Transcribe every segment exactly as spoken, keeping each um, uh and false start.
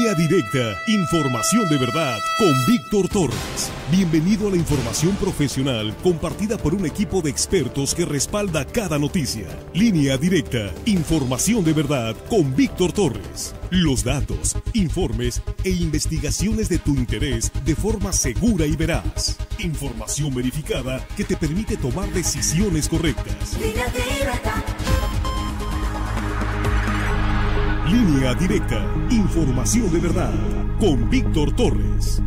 Línea directa, información de verdad con Víctor Torres. Bienvenido a la información profesional compartida por un equipo de expertos que respalda cada noticia. Línea directa, información de verdad con Víctor Torres. Los datos, informes e investigaciones de tu interés de forma segura y veraz. Información verificada que te permite tomar decisiones correctas. Línea directa. Línea directa, información de verdad, con Víctor Torres.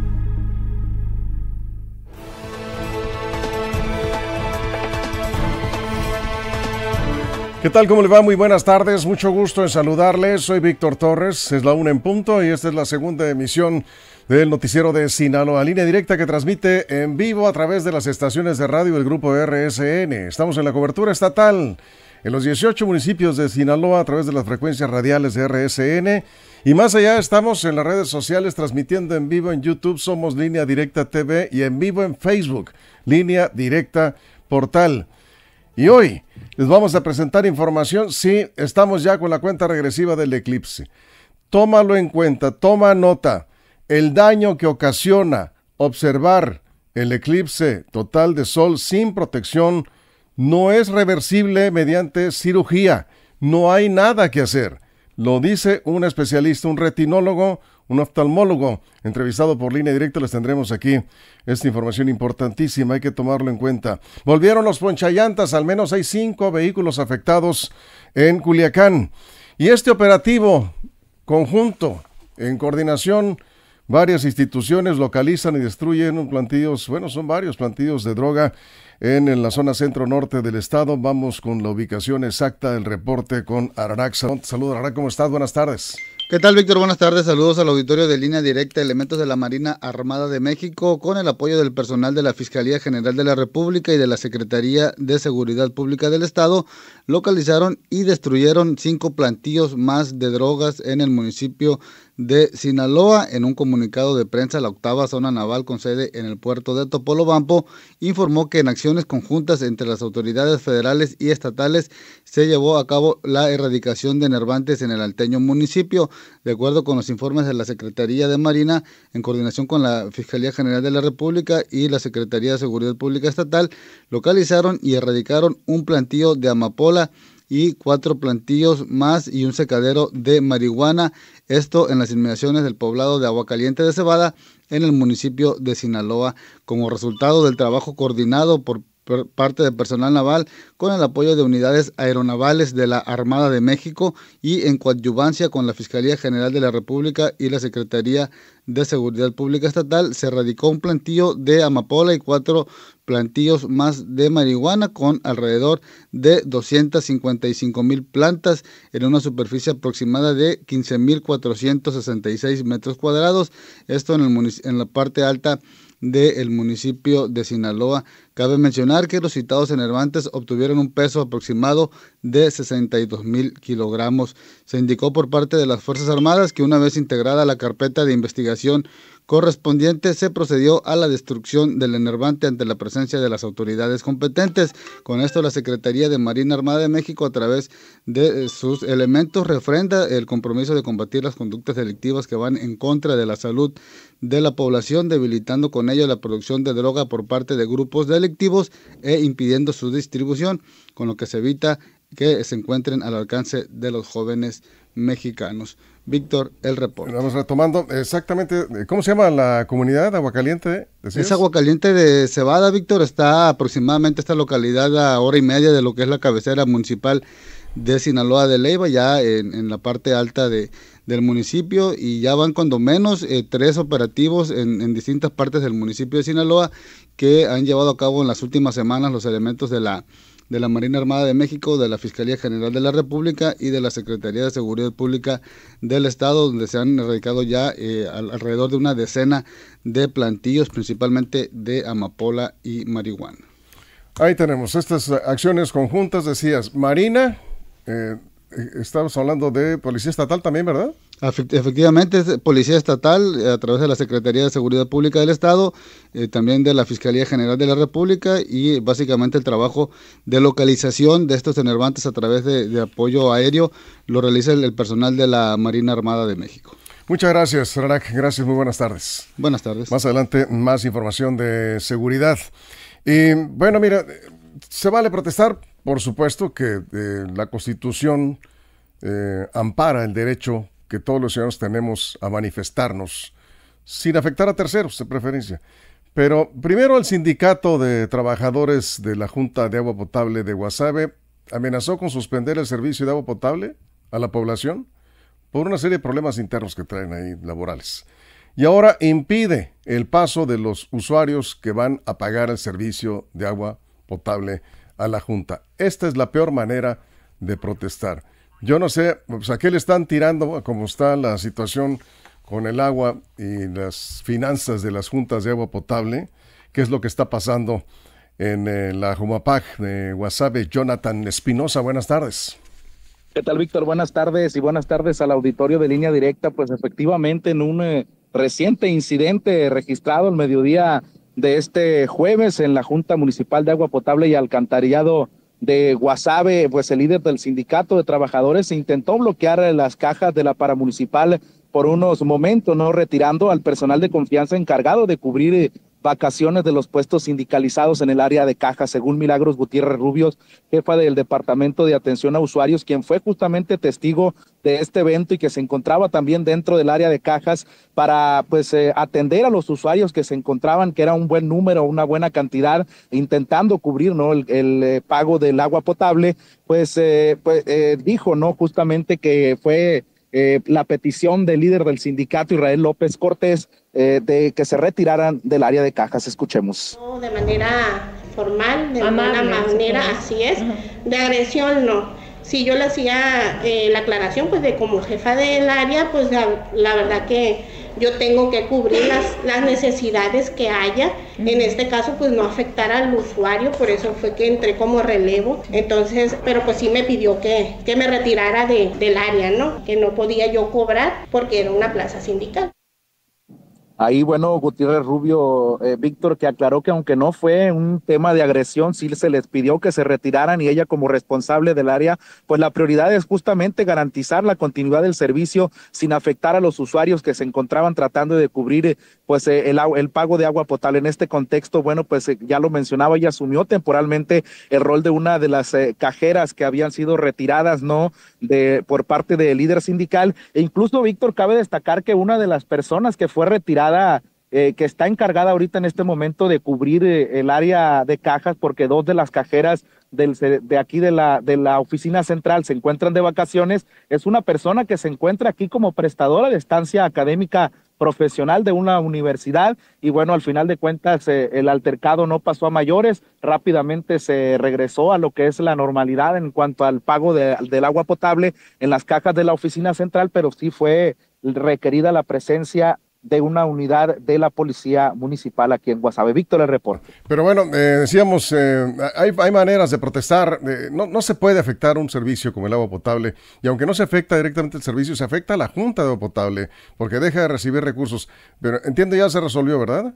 ¿Qué tal? ¿Cómo le va? Muy buenas tardes, mucho gusto en saludarles. Soy Víctor Torres, es la una en punto y esta es la segunda emisión del noticiero de Sinaloa, Línea directa que transmite en vivo a través de las estaciones de radio del grupo R S N. Estamos en la cobertura estatal en los dieciocho municipios de Sinaloa a través de las frecuencias radiales de R S N y más allá estamos en las redes sociales transmitiendo en vivo en YouTube, somos Línea Directa T V y en vivo en Facebook, Línea Directa Portal. Y hoy les vamos a presentar información, sí, estamos ya con la cuenta regresiva del eclipse. Tómalo en cuenta, toma nota, el daño que ocasiona observar el eclipse total de sol sin protección no es reversible mediante cirugía, no hay nada que hacer. Lo dice un especialista, un retinólogo, un oftalmólogo, entrevistado por Línea Directa. Les tendremos aquí esta información importantísima, hay que tomarlo en cuenta. Volvieron los ponchallantas, al menos hay cinco vehículos afectados en Culiacán. Y este operativo conjunto, en coordinación, varias instituciones localizan y destruyen plantillos, bueno, son varios plantillos de droga en, en la zona centro-norte del estado. Vamos con la ubicación exacta del reporte con Ararac. Saludos, Ararac, ¿cómo estás? Buenas tardes. ¿Qué tal, Víctor? Buenas tardes. Saludos al auditorio de Línea Directa. Elementos de la Marina Armada de México, con el apoyo del personal de la Fiscalía General de la República y de la Secretaría de Seguridad Pública del Estado, localizaron y destruyeron cinco plantillos más de drogas en el municipio de Sinaloa. En un comunicado de prensa, la octava zona naval con sede en el puerto de Topolobampo informó que en acciones conjuntas entre las autoridades federales y estatales se llevó a cabo la erradicación de enervantes en el alteño municipio. De acuerdo con los informes de la Secretaría de Marina, en coordinación con la Fiscalía General de la República y la Secretaría de Seguridad Pública Estatal, localizaron y erradicaron un plantillo de amapola y cuatro plantillos más y un secadero de marihuana, esto en las inmediaciones del poblado de Aguacaliente de Cebada, en el municipio de Sinaloa, como resultado del trabajo coordinado por parte del personal naval con el apoyo de unidades aeronavales de la Armada de México y en coadyuvancia con la Fiscalía General de la República y la Secretaría de Seguridad Pública Estatal. Se erradicó un plantillo de amapola y cuatro plantillos más de marihuana con alrededor de doscientas cincuenta y cinco mil plantas en una superficie aproximada de quince mil cuatrocientos sesenta y seis metros cuadrados, esto en, el en la parte alta del municipio de Sinaloa. Cabe mencionar que los citados enervantes obtuvieron un peso aproximado de sesenta y dos mil kilogramos. Se indicó por parte de las Fuerzas Armadas que una vez integrada la carpeta de investigación correspondiente, se procedió a la destrucción del enervante ante la presencia de las autoridades competentes. Con esto, la Secretaría de Marina Armada de México, a través de sus elementos, refrenda el compromiso de combatir las conductas delictivas que van en contra de la salud de la población, debilitando con ello la producción de droga por parte de grupos delictivos e impidiendo su distribución, con lo que se evita que se encuentren al alcance de los jóvenes mexicanos. Víctor, el reporte. Vamos retomando exactamente, ¿cómo se llama la comunidad? ¿Aguacaliente? ¿Decías? Es Aguacaliente de Cebada, Víctor. Está aproximadamente esta localidad a hora y media de lo que es la cabecera municipal de Sinaloa de Leyva, ya en, en la parte alta de, del municipio, y ya van cuando menos eh, tres operativos en, en distintas partes del municipio de Sinaloa que han llevado a cabo en las últimas semanas los elementos de la de la Marina Armada de México, de la Fiscalía General de la República y de la Secretaría de Seguridad Pública del Estado, donde se han erradicado ya eh, alrededor de una decena de plantillos, principalmente de amapola y marihuana. Ahí tenemos estas acciones conjuntas, decías, Marina, eh, estamos hablando de Policía Estatal también, ¿verdad? Efectivamente, es Policía Estatal, a través de la Secretaría de Seguridad Pública del Estado, eh, también de la Fiscalía General de la República, y básicamente el trabajo de localización de estos enervantes a través de, de apoyo aéreo lo realiza el, el personal de la Marina Armada de México. Muchas gracias, Rarak. Gracias, muy buenas tardes. Buenas tardes. Más adelante, más información de seguridad. Y bueno, mira, se vale protestar, por supuesto que eh, la Constitución eh, ampara el derecho que todos los ciudadanos tenemos a manifestarnos, sin afectar a terceros, de preferencia. Pero primero el sindicato de trabajadores de la Junta de Agua Potable de Guasave amenazó con suspender el servicio de agua potable a la población por una serie de problemas internos que traen ahí laborales. Y ahora impide el paso de los usuarios que van a pagar el servicio de agua potable a la Junta. Esta es la peor manera de protestar. Yo no sé, pues, ¿a qué le están tirando? Como está la situación con el agua y las finanzas de las juntas de agua potable, ¿qué es lo que está pasando en eh, la Jumapag de Guasave? Jonathan Espinosa, buenas tardes. ¿Qué tal, Víctor? Buenas tardes y buenas tardes al auditorio de Línea Directa. Pues efectivamente, en un eh, reciente incidente registrado el mediodía de este jueves en la Junta Municipal de Agua Potable y Alcantarillado de Guasave, pues el líder del sindicato de trabajadores intentó bloquear las cajas de la paramunicipal por unos momentos, no retirando al personal de confianza encargado de cubrir eh, vacaciones de los puestos sindicalizados en el área de cajas, según Milagros Gutiérrez Rubios, jefa del Departamento de Atención a Usuarios, quien fue justamente testigo de este evento y que se encontraba también dentro del área de cajas para pues eh, atender a los usuarios que se encontraban, que era un buen número, una buena cantidad, intentando cubrir no el, el eh, pago del agua potable. Pues, eh, pues eh, dijo no justamente que fue Eh, la petición del líder del sindicato, Israel López Cortés, eh, de que se retiraran del área de cajas. Escuchemos. No, de manera formal, de Amable, una manera, sí, así es, uh-huh. De agresión no. Si yo le hacía eh, la aclaración, pues de como jefa del área, pues la, la verdad que yo tengo que cubrir las, las necesidades que haya. Uh-huh. En este caso, pues no afectar al usuario, por eso fue que entré como relevo. Entonces, pero pues sí me pidió que, que me retirara de, del área, ¿no? Que no podía yo cobrar porque era una plaza sindical. Ahí, bueno, Gutiérrez Rubio, eh, Víctor, que aclaró que aunque no fue un tema de agresión, sí se les pidió que se retiraran y ella como responsable del área, pues la prioridad es justamente garantizar la continuidad del servicio sin afectar a los usuarios que se encontraban tratando de cubrir pues eh, el, el pago de agua potable. En este contexto, bueno, pues eh, ya lo mencionaba, ella asumió temporalmente el rol de una de las eh, cajeras que habían sido retiradas, ¿no? De, por parte del líder sindical. E incluso, Víctor, cabe destacar que una de las personas que fue retirada Eh, que está encargada ahorita en este momento de cubrir eh, el área de cajas, porque dos de las cajeras del, de aquí de la, de la oficina central se encuentran de vacaciones, es una persona que se encuentra aquí como prestadora de estancia académica profesional de una universidad, y bueno, al final de cuentas eh, el altercado no pasó a mayores, rápidamente se regresó a lo que es la normalidad en cuanto al pago de, del agua potable en las cajas de la oficina central, pero sí fue requerida la presencia de una unidad de la policía municipal aquí en Guasave. Víctor, el reporte. Pero bueno, eh, decíamos, eh, hay, hay maneras de protestar, eh, no, no se puede afectar un servicio como el agua potable, y aunque no se afecta directamente el servicio, se afecta a la Junta de Agua Potable, porque deja de recibir recursos, pero entiendo ya se resolvió, ¿verdad?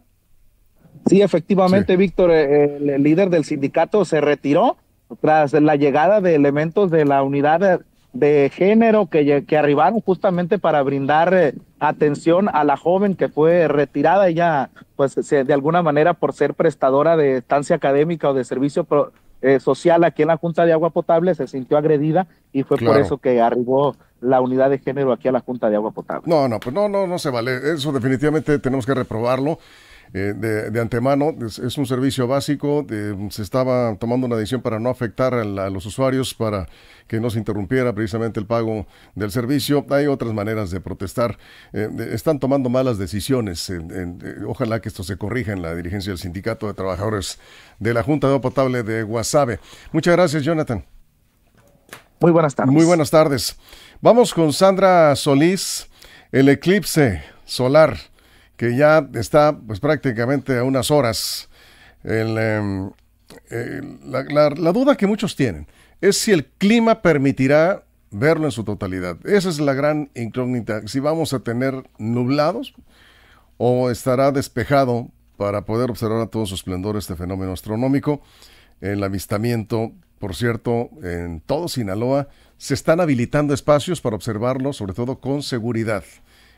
Sí, efectivamente, sí. Víctor, eh, el, el líder del sindicato se retiró tras la llegada de elementos de la unidad de de género que, que arribaron justamente para brindar eh, atención a la joven que fue retirada. Ella, pues se, de alguna manera, por ser prestadora de estancia académica o de servicio pro, eh, social aquí en la Junta de Agua Potable, se sintió agredida y fue claro. Por eso que arribó la unidad de género aquí a la Junta de Agua Potable. No, no, pues no, no, no se vale. Eso definitivamente tenemos que reprobarlo. Eh, de, de antemano, es, es un servicio básico, de, se estaba tomando una decisión para no afectar a, la, a los usuarios, para que no se interrumpiera precisamente el pago del servicio. Hay otras maneras de protestar, eh, de, están tomando malas decisiones, eh, eh, ojalá que esto se corrija en la dirigencia del Sindicato de Trabajadores de la Junta de Agua Potable de Guasave. Muchas gracias, Jonathan. Muy buenas tardes. Muy buenas tardes. Vamos con Sandra Solís, el eclipse solar, que ya está pues prácticamente a unas horas. El, eh, eh, la, la, la duda que muchos tienen es si el clima permitirá verlo en su totalidad. Esa es la gran incógnita, si vamos a tener nublados o estará despejado para poder observar a todo su esplendor este fenómeno astronómico. El avistamiento, por cierto, en todo Sinaloa se están habilitando espacios para observarlo, sobre todo con seguridad.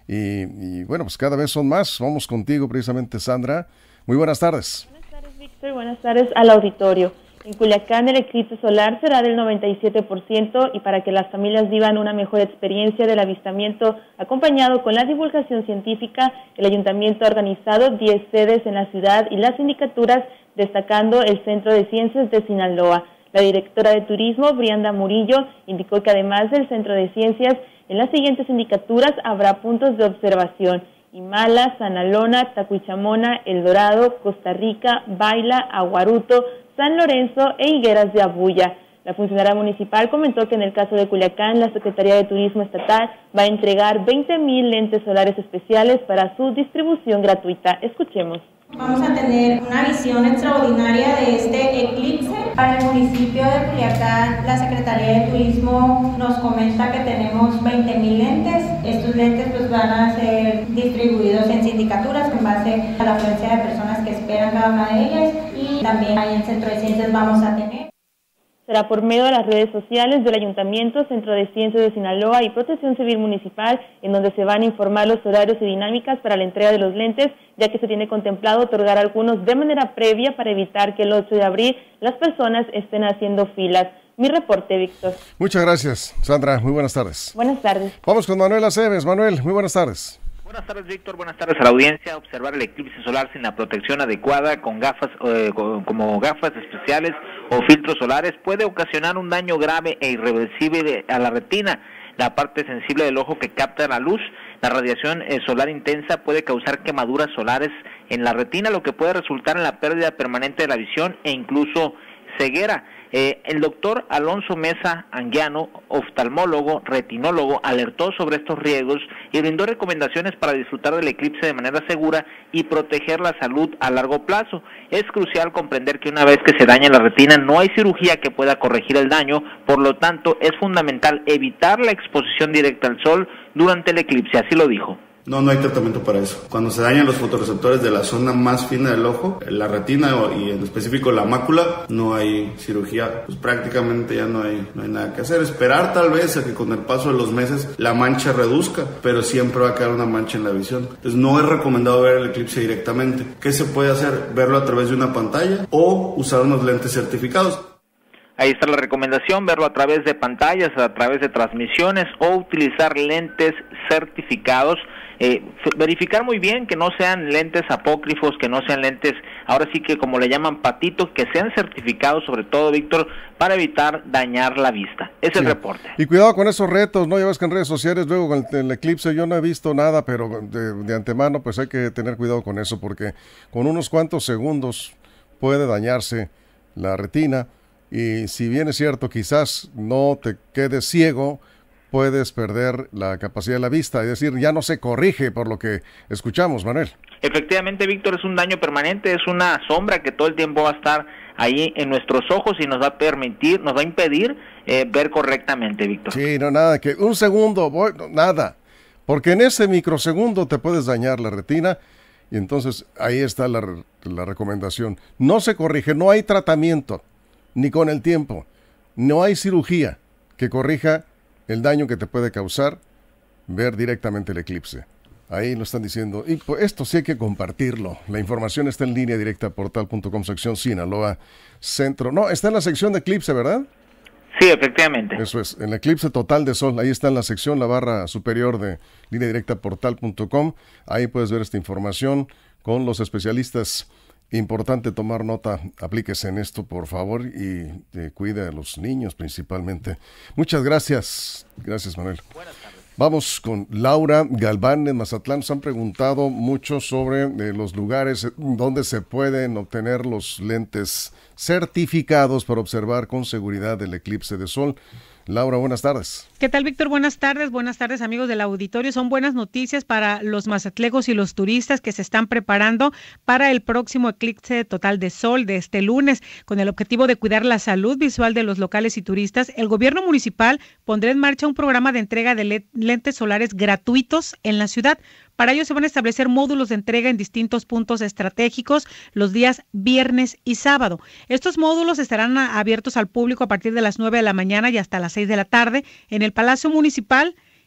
y, y bueno, pues cada vez son más. Vamos contigo precisamente, Sandra. Muy buenas tardes. Buenas tardes, Víctor. Buenas tardes al auditorio. En Culiacán el eclipse solar será del noventa y siete por ciento y para que las familias vivan una mejor experiencia del avistamiento acompañado con la divulgación científica, el ayuntamiento ha organizado diez sedes en la ciudad y las sindicaturas, destacando el Centro de Ciencias de Sinaloa. La directora de Turismo, Brianda Murillo, indicó que además del Centro de Ciencias, en las siguientes sindicaturas habrá puntos de observación: Imala, Sanalona, Tacuichamona, El Dorado, Costa Rica, Baila, Aguaruto, San Lorenzo e Higueras de Abuya. La funcionaria municipal comentó que en el caso de Culiacán, la Secretaría de Turismo Estatal va a entregar veinte mil lentes solares especiales para su distribución gratuita. Escuchemos. Vamos a tener una visión extraordinaria de este eclipse. Para el municipio de Culiacán, la Secretaría de Turismo nos comenta que tenemos veinte mil lentes. Estos lentes pues van a ser distribuidos en sindicaturas en base a la afluencia de personas que esperan cada una de ellas, y también ahí en Centro de Ciencias vamos a tener. Será por medio de las redes sociales del Ayuntamiento, Centro de Ciencias de Sinaloa y Protección Civil Municipal, en donde se van a informar los horarios y dinámicas para la entrega de los lentes, ya que se tiene contemplado otorgar algunos de manera previa para evitar que el ocho de abril las personas estén haciendo filas. Mi reporte, Víctor. Muchas gracias, Sandra. Muy buenas tardes. Buenas tardes. Vamos con Manuel Aceves. Manuel, muy buenas tardes. Buenas tardes, Víctor. Buenas tardes a la audiencia. Observar el eclipse solar sin la protección adecuada con gafas eh, como gafas especiales o filtros solares puede ocasionar un daño grave e irreversible a la retina, la parte sensible del ojo que capta la luz. La radiación eh, solar intensa puede causar quemaduras solares en la retina, lo que puede resultar en la pérdida permanente de la visión e incluso ceguera. Eh, el doctor Alonso Mesa Anguiano, oftalmólogo, retinólogo, alertó sobre estos riesgos y brindó recomendaciones para disfrutar del eclipse de manera segura y proteger la salud a largo plazo. Es crucial comprender que una vez que se daña la retina no hay cirugía que pueda corregir el daño, por lo tanto es fundamental evitar la exposición directa al sol durante el eclipse, así lo dijo. No, no hay tratamiento para eso. Cuando se dañan los fotorreceptores de la zona más fina del ojo, la retina y en específico la mácula, no hay cirugía. Pues prácticamente ya no hay, no hay nada que hacer. Esperar tal vez a que con el paso de los meses la mancha reduzca, pero siempre va a quedar una mancha en la visión. Entonces no es recomendado ver el eclipse directamente. ¿Qué se puede hacer? Verlo a través de una pantalla o usar unos lentes certificados. Ahí está la recomendación, verlo a través de pantallas, a través de transmisiones o utilizar lentes certificados. Eh, verificar muy bien que no sean lentes apócrifos, que no sean lentes, ahora sí que como le llaman patitos, que sean certificados sobre todo, Víctor, para evitar dañar la vista. Es sí. El reporte. Y cuidado con esos retos, ¿no? Ya ves que en redes sociales luego con el, el eclipse yo no he visto nada, pero de, de antemano pues hay que tener cuidado con eso, porque con unos cuantos segundos puede dañarse la retina. Y si bien es cierto, quizás no te quedes ciego, puedes perder la capacidad de la vista, es decir, ya no se corrige por lo que escuchamos, Manuel. Efectivamente, Víctor, es un daño permanente, es una sombra que todo el tiempo va a estar ahí en nuestros ojos y nos va a permitir, nos va a impedir eh, ver correctamente, Víctor. Sí, no, nada, que un segundo, voy, no, nada, porque en ese microsegundo te puedes dañar la retina y entonces ahí está la, la recomendación. No se corrige, no hay tratamiento, ni con el tiempo, no hay cirugía que corrija el daño que te puede causar ver directamente el eclipse. Ahí lo están diciendo. Y pues esto sí hay que compartirlo. La información está en línea directa, portal punto com, sección Sinaloa Centro. No, está en la sección de eclipse, ¿verdad? Sí, efectivamente. Eso es, en el eclipse total de sol. Ahí está en la sección, la barra superior de línea directa, portal punto com. Ahí puedes ver esta información con los especialistas. Importante tomar nota, aplíquese en esto, por favor, y eh, cuide a los niños principalmente. Muchas gracias. Gracias, Manuel. Buenas tardes. Vamos con Laura Galván en Mazatlán. Nos han preguntado mucho sobre eh, los lugares donde se pueden obtener los lentes certificados para observar con seguridad el eclipse de sol. Laura, buenas tardes. ¿Qué tal, Víctor? Buenas tardes, buenas tardes, amigos del auditorio. Son buenas noticias para los mazatlecos y los turistas que se están preparando para el próximo eclipse total de sol de este lunes. Con el objetivo de cuidar la salud visual de los locales y turistas, el gobierno municipal pondrá en marcha un programa de entrega de lentes solares gratuitos en la ciudad. Para ello se van a establecer módulos de entrega en distintos puntos estratégicos los días viernes y sábado. Estos módulos estarán abiertos al público a partir de las nueve de la mañana y hasta las seis de la tarde en el Palacio Municipal,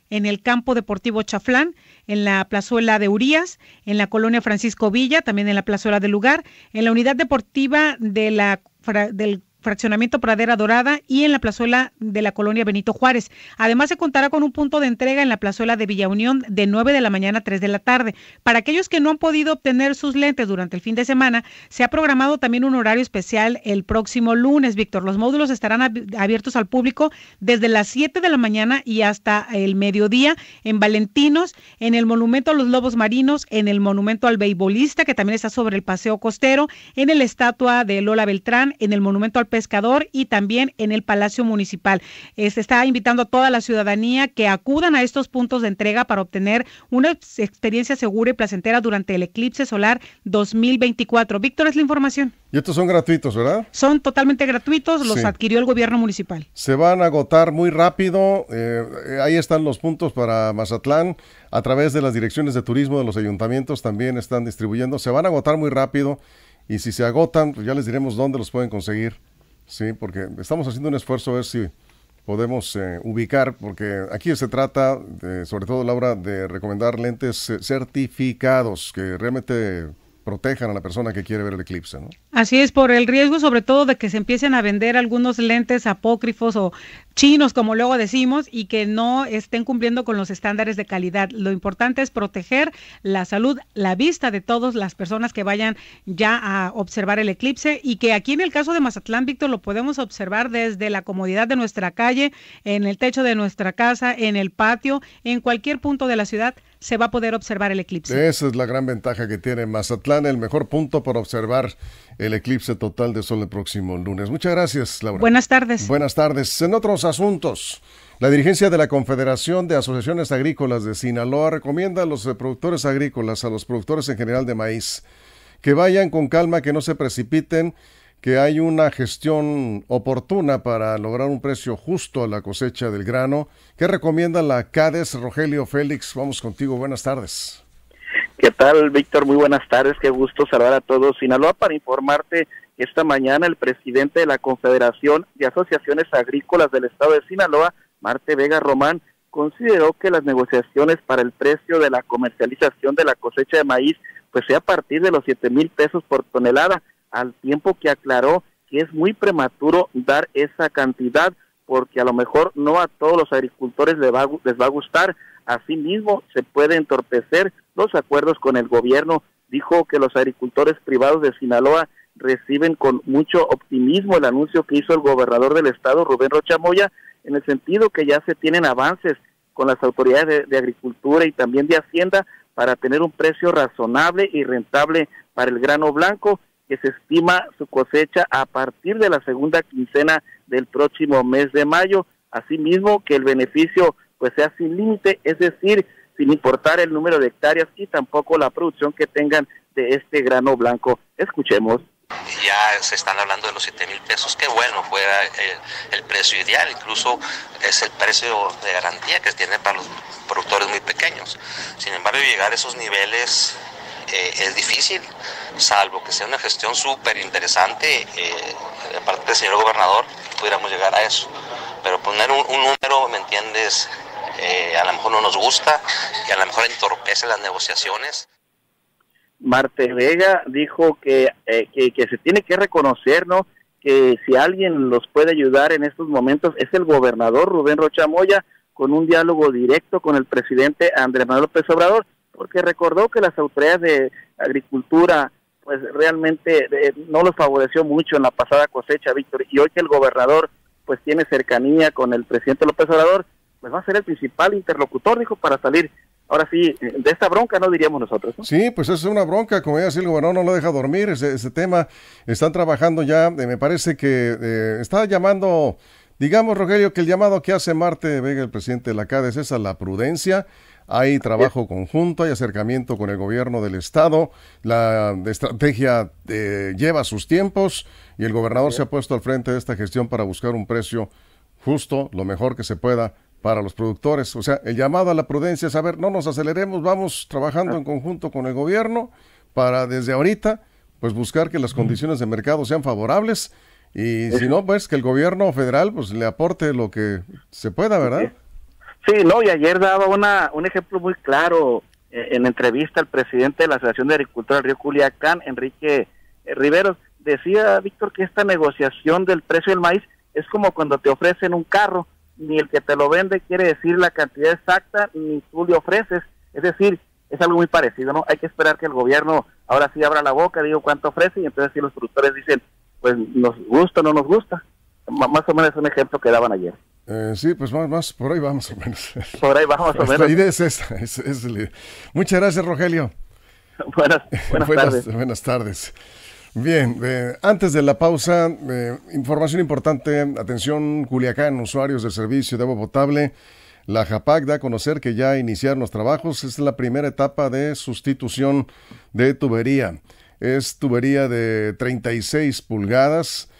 en el Campo Deportivo Chaflán, en la Plazuela de Urías, en la Colonia Francisco Villa, también en la Plazuela del Lugar, en la Unidad Deportiva de la del Fraccionamiento Pradera Dorada y en la plazuela de la Colonia Benito Juárez. Además, se contará con un punto de entrega en la plazuela de Villa Unión de nueve de la mañana a tres de la tarde. Para aquellos que no han podido obtener sus lentes durante el fin de semana, se ha programado también un horario especial el próximo lunes, Víctor. Los módulos estarán ab- abiertos al público desde las siete de la mañana y hasta el mediodía en Valentinos, en el Monumento a los Lobos Marinos, en el Monumento al Beisbolista, que también está sobre el Paseo Costero, en el Estatua de Lola Beltrán, en el Monumento al Pescador y también en el Palacio Municipal. Eh, se está invitando a toda la ciudadanía que acudan a estos puntos de entrega para obtener una experiencia segura y placentera durante el eclipse solar dos mil veinticuatro. Víctor, es la información. Y estos son gratuitos, ¿verdad? Son totalmente gratuitos, los sí. adquirió el gobierno municipal. Se van a agotar muy rápido, eh, ahí están los puntos para Mazatlán, a través de las direcciones de turismo de los ayuntamientos también están distribuyendo, se van a agotar muy rápido y si se agotan, pues ya les diremos dónde los pueden conseguir. Sí, porque estamos haciendo un esfuerzo a ver si podemos eh, ubicar, porque aquí se trata, de, sobre todo, Laura, de recomendar lentes eh, certificados que realmente protejan a la persona que quiere ver el eclipse, ¿no? Así es, por el riesgo sobre todo de que se empiecen a vender algunos lentes apócrifos o chinos, como luego decimos, y que no estén cumpliendo con los estándares de calidad. Lo importante es proteger la salud, la vista de todas las personas que vayan ya a observar el eclipse, y que aquí en el caso de Mazatlán, Víctor, lo podemos observar desde la comodidad de nuestra calle, en el techo de nuestra casa, en el patio, en cualquier punto de la ciudad se va a poder observar el eclipse. Esa es la gran ventaja que tiene Mazatlán, el mejor punto para observar el eclipse total de sol el próximo lunes. Muchas gracias, Laura. Buenas tardes. Buenas tardes. En otros asuntos, la dirigencia de la Confederación de Asociaciones Agrícolas de Sinaloa recomienda a los productores agrícolas, a los productores en general de maíz, que vayan con calma, que no se precipiten, que hay una gestión oportuna para lograr un precio justo a la cosecha del grano. ¿Qué recomienda la CADES? Rogelio Félix, vamos contigo, buenas tardes. ¿Qué tal, Víctor? Muy buenas tardes, qué gusto saludar a todos. Sinaloa, para informarte que esta mañana el presidente de la Confederación de Asociaciones Agrícolas del Estado de Sinaloa, Marte Vega Román, consideró que las negociaciones para el precio de la comercialización de la cosecha de maíz pues sea a partir de los siete mil pesos por tonelada, al tiempo que aclaró que es muy prematuro dar esa cantidad porque a lo mejor no a todos los agricultores les va, les va a gustar. Asimismo, se puede entorpecer los acuerdos con el gobierno. Dijo que los agricultores privados de Sinaloa reciben con mucho optimismo el anuncio que hizo el gobernador del estado, Rubén Rocha Moya, en el sentido que ya se tienen avances con las autoridades de, de agricultura y también de Hacienda para tener un precio razonable y rentable para el grano blanco, que se estima su cosecha a partir de la segunda quincena del próximo mes de mayo. Asimismo, que el beneficio pues sea sin límite, es decir, sin importar el número de hectáreas y tampoco la producción que tengan de este grano blanco. Escuchemos. Ya se están hablando de los siete mil pesos, que bueno, fuera el, el precio ideal, incluso es el precio de garantía que tiene para los productores muy pequeños. Sin embargo, llegar a esos niveles eh, es difícil, salvo que sea una gestión súper interesante eh, de parte del señor gobernador, pudiéramos llegar a eso. Pero poner un, un número, ¿me entiendes? Eh, a lo mejor no nos gusta y a lo mejor entorpece las negociaciones. Marte Vega dijo que, eh, que, que se tiene que reconocer, ¿no?, que si alguien los puede ayudar en estos momentos es el gobernador Rubén Rocha Moya, con un diálogo directo con el presidente Andrés Manuel López Obrador, porque recordó que las autoridades de agricultura pues realmente eh, no los favoreció mucho en la pasada cosecha, Víctor, y hoy que el gobernador pues tiene cercanía con el presidente López Obrador, pues va a ser el principal interlocutor, dijo, para salir, ahora sí, de esta bronca, no diríamos nosotros, ¿no? Sí, pues es una bronca, como ya decía el gobernador, no lo deja dormir, ese, ese tema, están trabajando ya, eh, me parece que eh, está llamando, digamos, Rogelio, que el llamado que hace Marte Vega, el presidente de la CADES, es a la prudencia. Hay trabajo conjunto, hay acercamiento con el gobierno del estado, la estrategia eh, lleva sus tiempos y el gobernador se ha puesto al frente de esta gestión para buscar un precio justo, lo mejor que se pueda para los productores. O sea, el llamado a la prudencia es, a ver, no nos aceleremos, vamos trabajando en conjunto con el gobierno para desde ahorita pues buscar que las condiciones de mercado sean favorables y si no, pues que el gobierno federal pues le aporte lo que se pueda, ¿verdad? Sí, no, y ayer daba una un ejemplo muy claro eh, en entrevista al presidente de la Asociación de Agricultura del Río Culiacán, Enrique eh, Riveros. Decía, Víctor, que esta negociación del precio del maíz es como cuando te ofrecen un carro, ni el que te lo vende quiere decir la cantidad exacta, ni tú le ofreces, es decir, es algo muy parecido, ¿no? Hay que esperar que el gobierno ahora sí abra la boca, digo cuánto ofrece, y entonces si los productores dicen, pues nos gusta o no nos gusta. M- más o menos es un ejemplo que daban ayer. Eh, sí, pues más, más, por ahí vamos o menos. Por ahí vamos o menos. La idea es esa. Es, es la... Muchas gracias, Rogelio. Buenas, buenas, buenas tardes. Buenas tardes. Bien, eh, antes de la pausa, eh, información importante, atención Culiacán, usuarios del servicio de agua potable. La JAPAC da a conocer que ya iniciaron los trabajos. Es la primera etapa de sustitución de tubería. Es tubería de treinta y seis pulgadas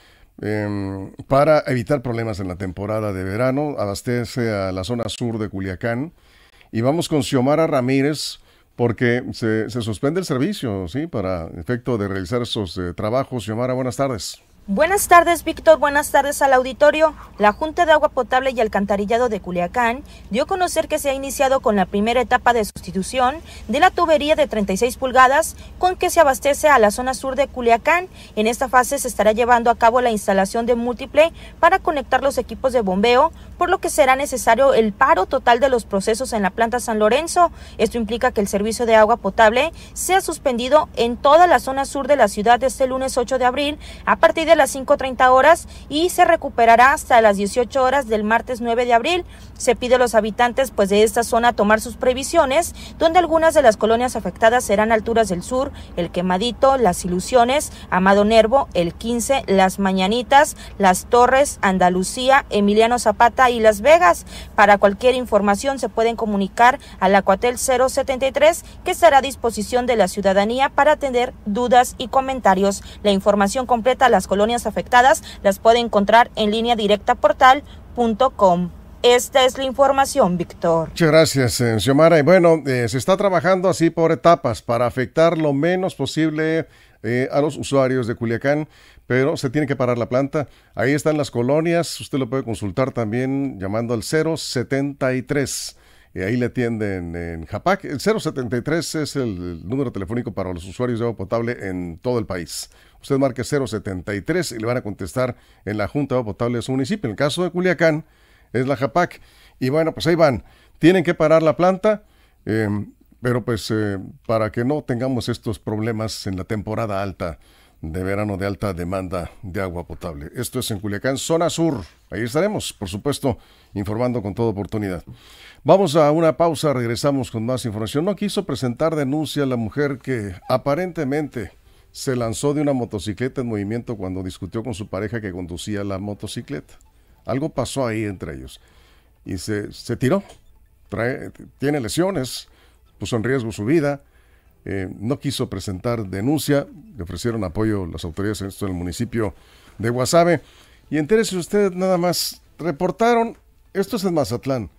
eh, para evitar problemas en la temporada de verano. Abastece a la zona sur de Culiacán. Y vamos con Xiomara Ramírez, porque se, se suspende el servicio, ¿sí? Para efecto de realizar esos eh, trabajos. Xiomara, buenas tardes. Buenas tardes, Víctor. Buenas tardes al auditorio. La Junta de Agua Potable y Alcantarillado de Culiacán dio a conocer que se ha iniciado con la primera etapa de sustitución de la tubería de treinta y seis pulgadas con que se abastece a la zona sur de Culiacán. En esta fase se estará llevando a cabo la instalación de múltiple para conectar los equipos de bombeo, por lo que será necesario el paro total de los procesos en la planta San Lorenzo. Esto implica que el servicio de agua potable sea suspendido en toda la zona sur de la ciudad este lunes ocho de abril a partir de las cinco treinta horas y se recuperará hasta las dieciocho horas del martes nueve de abril. Se pide a los habitantes pues de esta zona tomar sus previsiones, donde algunas de las colonias afectadas serán Alturas del Sur, El Quemadito, Las Ilusiones, Amado Nervo, El quince, Las Mañanitas, Las Torres, Andalucía, Emiliano Zapata y Las Vegas. Para cualquier información se pueden comunicar a la Cuatel cero setenta y tres, que estará a disposición de la ciudadanía para atender dudas y comentarios. La información completa a las colonias afectadas las puede encontrar en línea directa portal punto com. Esta es la información, Víctor. Muchas gracias, eh, Xiomara. Y bueno, eh, se está trabajando así por etapas para afectar lo menos posible eh, a los usuarios de Culiacán, pero se tiene que parar la planta. Ahí están las colonias, usted lo puede consultar también llamando al cero setenta y tres. Y ahí le atienden en JAPAC. El cero setenta y tres es el número telefónico para los usuarios de agua potable en todo el país. Usted marque cero setenta y tres y le van a contestar en la Junta de Agua Potable de su municipio. En el caso de Culiacán es la JAPAC. Y bueno, pues ahí van. Tienen que parar la planta, eh, pero pues eh, para que no tengamos estos problemas en la temporada alta de verano de alta demanda de agua potable. Esto es en Culiacán, zona sur. Ahí estaremos, por supuesto, informando con toda oportunidad. Vamos a una pausa, regresamos con más información. No quiso presentar denuncia a la mujer que aparentemente se lanzó de una motocicleta en movimiento cuando discutió con su pareja que conducía la motocicleta. Algo pasó ahí entre ellos y se, se tiró. Trae, tiene lesiones, puso en riesgo su vida. Eh, no quiso presentar denuncia, le ofrecieron apoyo las autoridades en esto del municipio de Guasave. Y entérese usted nada más, reportaron, esto es en Mazatlán,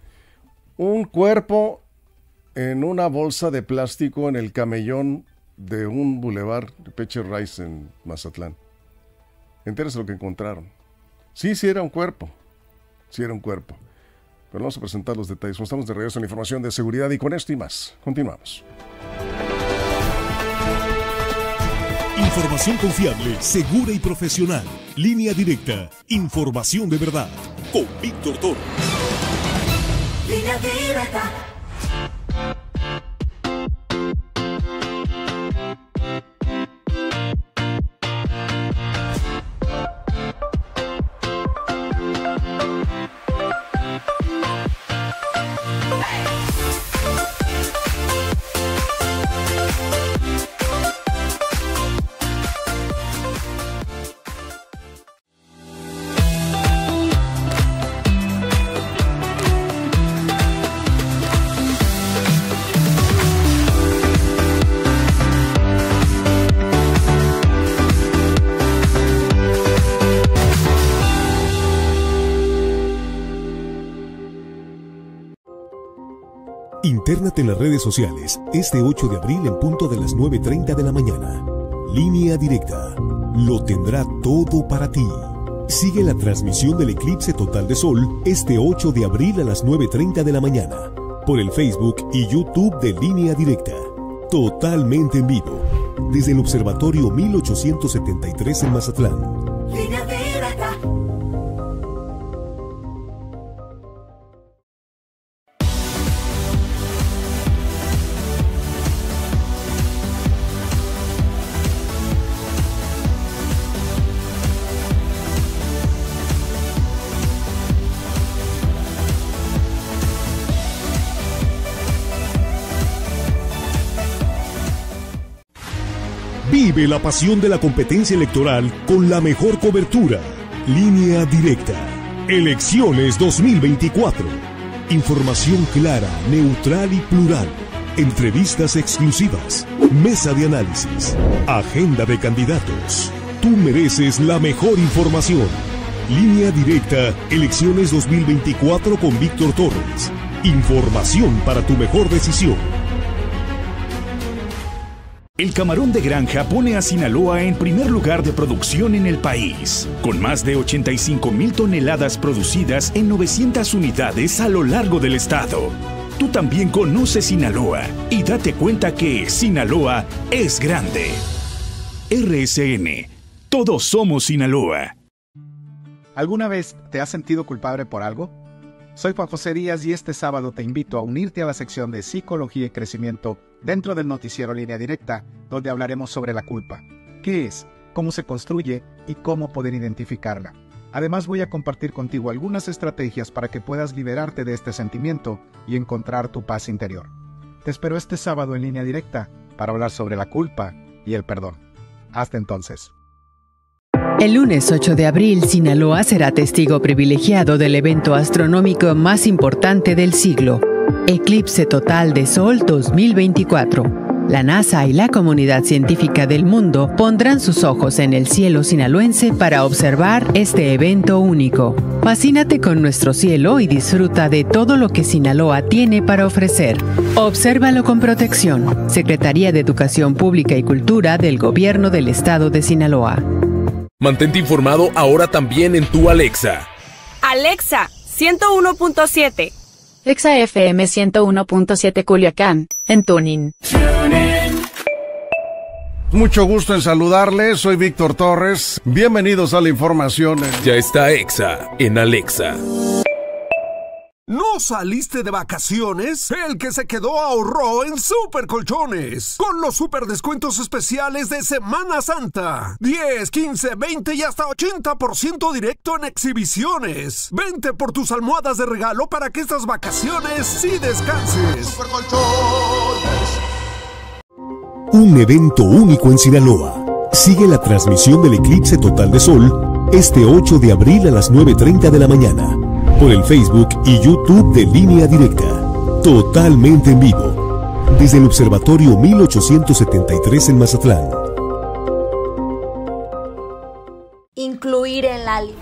un cuerpo en una bolsa de plástico en el camellón de un bulevar de Peche Rice en Mazatlán. Entérese lo que encontraron. Sí, sí era un cuerpo, sí era un cuerpo. Pero vamos a presentar los detalles. Estamos de regreso en la información de seguridad y con esto y más. Continuamos. Información confiable, segura y profesional. Línea directa. Información de verdad. Con Víctor Torres. Línea directa. Intérnate en las redes sociales este ocho de abril en punto de las nueve treinta de la mañana. Línea directa. Lo tendrá todo para ti. Sigue la transmisión del eclipse total de sol este ocho de abril a las nueve treinta de la mañana por el Facebook y YouTube de Línea Directa. Totalmente en vivo desde el Observatorio mil ochocientos setenta y tres en Mazatlán. Línea Directa. Vive la pasión de la competencia electoral con la mejor cobertura. Línea Directa. Elecciones dos mil veinticuatro. Información clara, neutral y plural. Entrevistas exclusivas. Mesa de análisis. Agenda de candidatos. Tú mereces la mejor información. Línea Directa. Elecciones dos mil veinticuatro con Víctor Torres. Información para tu mejor decisión. El camarón de granja pone a Sinaloa en primer lugar de producción en el país, con más de ochenta y cinco mil toneladas producidas en novecientas unidades a lo largo del estado. Tú también conoces Sinaloa y date cuenta que Sinaloa es grande. R S N, todos somos Sinaloa. ¿Alguna vez te has sentido culpable por algo? Soy Juan José Díaz y este sábado te invito a unirte a la sección de Psicología y Crecimiento dentro del noticiero Línea Directa, donde hablaremos sobre la culpa. ¿Qué es? ¿Cómo se construye? Y cómo poder identificarla. Además voy a compartir contigo algunas estrategias para que puedas liberarte de este sentimiento y encontrar tu paz interior. Te espero este sábado en Línea Directa para hablar sobre la culpa y el perdón. Hasta entonces. El lunes ocho de abril, Sinaloa será testigo privilegiado del evento astronómico más importante del siglo, Eclipse Total de Sol dos mil veinticuatro. La NASA y la comunidad científica del mundo pondrán sus ojos en el cielo sinaloense para observar este evento único. Fascínate con nuestro cielo y disfruta de todo lo que Sinaloa tiene para ofrecer. Obsérvalo con protección. Secretaría de Educación Pública y Cultura del Gobierno del Estado de Sinaloa. Mantente informado ahora también en tu Alexa. Alexa, ciento uno punto siete. Exa F M ciento uno punto siete Culiacán, en Tuning. Mucho gusto en saludarles, soy Víctor Torres. Bienvenidos a la información. Ya está Exa en Alexa. ¿No saliste de vacaciones? El que se quedó ahorró en Super Colchones. Con los super descuentos especiales de Semana Santa. diez, quince, veinte y hasta ochenta por ciento directo en exhibiciones. Vente por tus almohadas de regalo para que estas vacaciones sí descanses. Super Colchones. Un evento único en Sinaloa. Sigue la transmisión del eclipse total de sol este ocho de abril a las nueve treinta de la mañana. Por el Facebook y YouTube de Línea Directa. Totalmente en vivo. Desde el Observatorio mil ochocientos setenta y tres en Mazatlán. Incluir en la lista.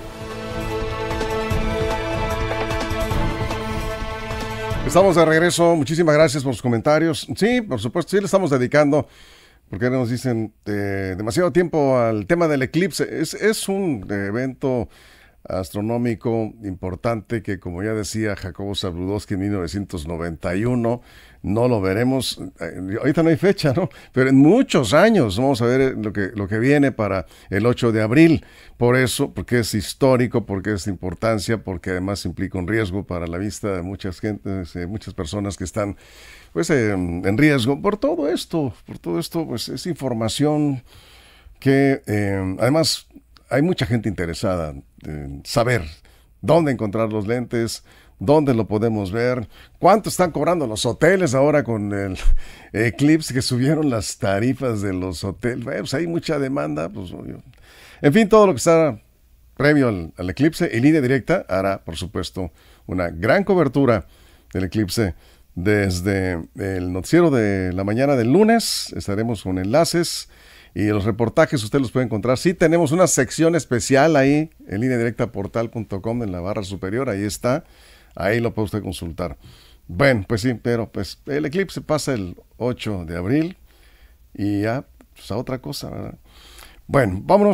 Estamos de regreso. Muchísimas gracias por sus comentarios. Sí, por supuesto, sí le estamos dedicando, porque nos dicen, eh, demasiado tiempo al tema del eclipse. Es, es un evento astronómico importante que, como ya decía Jacobo Zabludowski en mil novecientos noventa y uno, no lo veremos, eh, ahorita no hay fecha, ¿no? Pero en muchos años vamos a ver lo que, lo que viene para el ocho de abril. Por eso, porque es histórico, porque es de importancia, porque además implica un riesgo para la vista de muchas gentes, eh, muchas personas que están pues eh, en riesgo por todo esto, por todo esto, pues es información que eh, además hay mucha gente interesada en saber dónde encontrar los lentes, dónde lo podemos ver, cuánto están cobrando los hoteles ahora con el eclipse, que subieron las tarifas de los hoteles. Bueno, pues hay mucha demanda. Pues, en fin, todo lo que está previo al, al eclipse. En Línea Directa hará, por supuesto, una gran cobertura del eclipse desde el noticiero de la mañana del lunes. Estaremos con enlaces. Y los reportajes usted los puede encontrar. Sí, tenemos una sección especial ahí en línea directa portal punto com en la barra superior. Ahí está. Ahí lo puede usted consultar. Bueno, pues sí, pero pues el eclipse pasa el ocho de abril y ya, pues a otra cosa, ¿verdad? Bueno, vámonos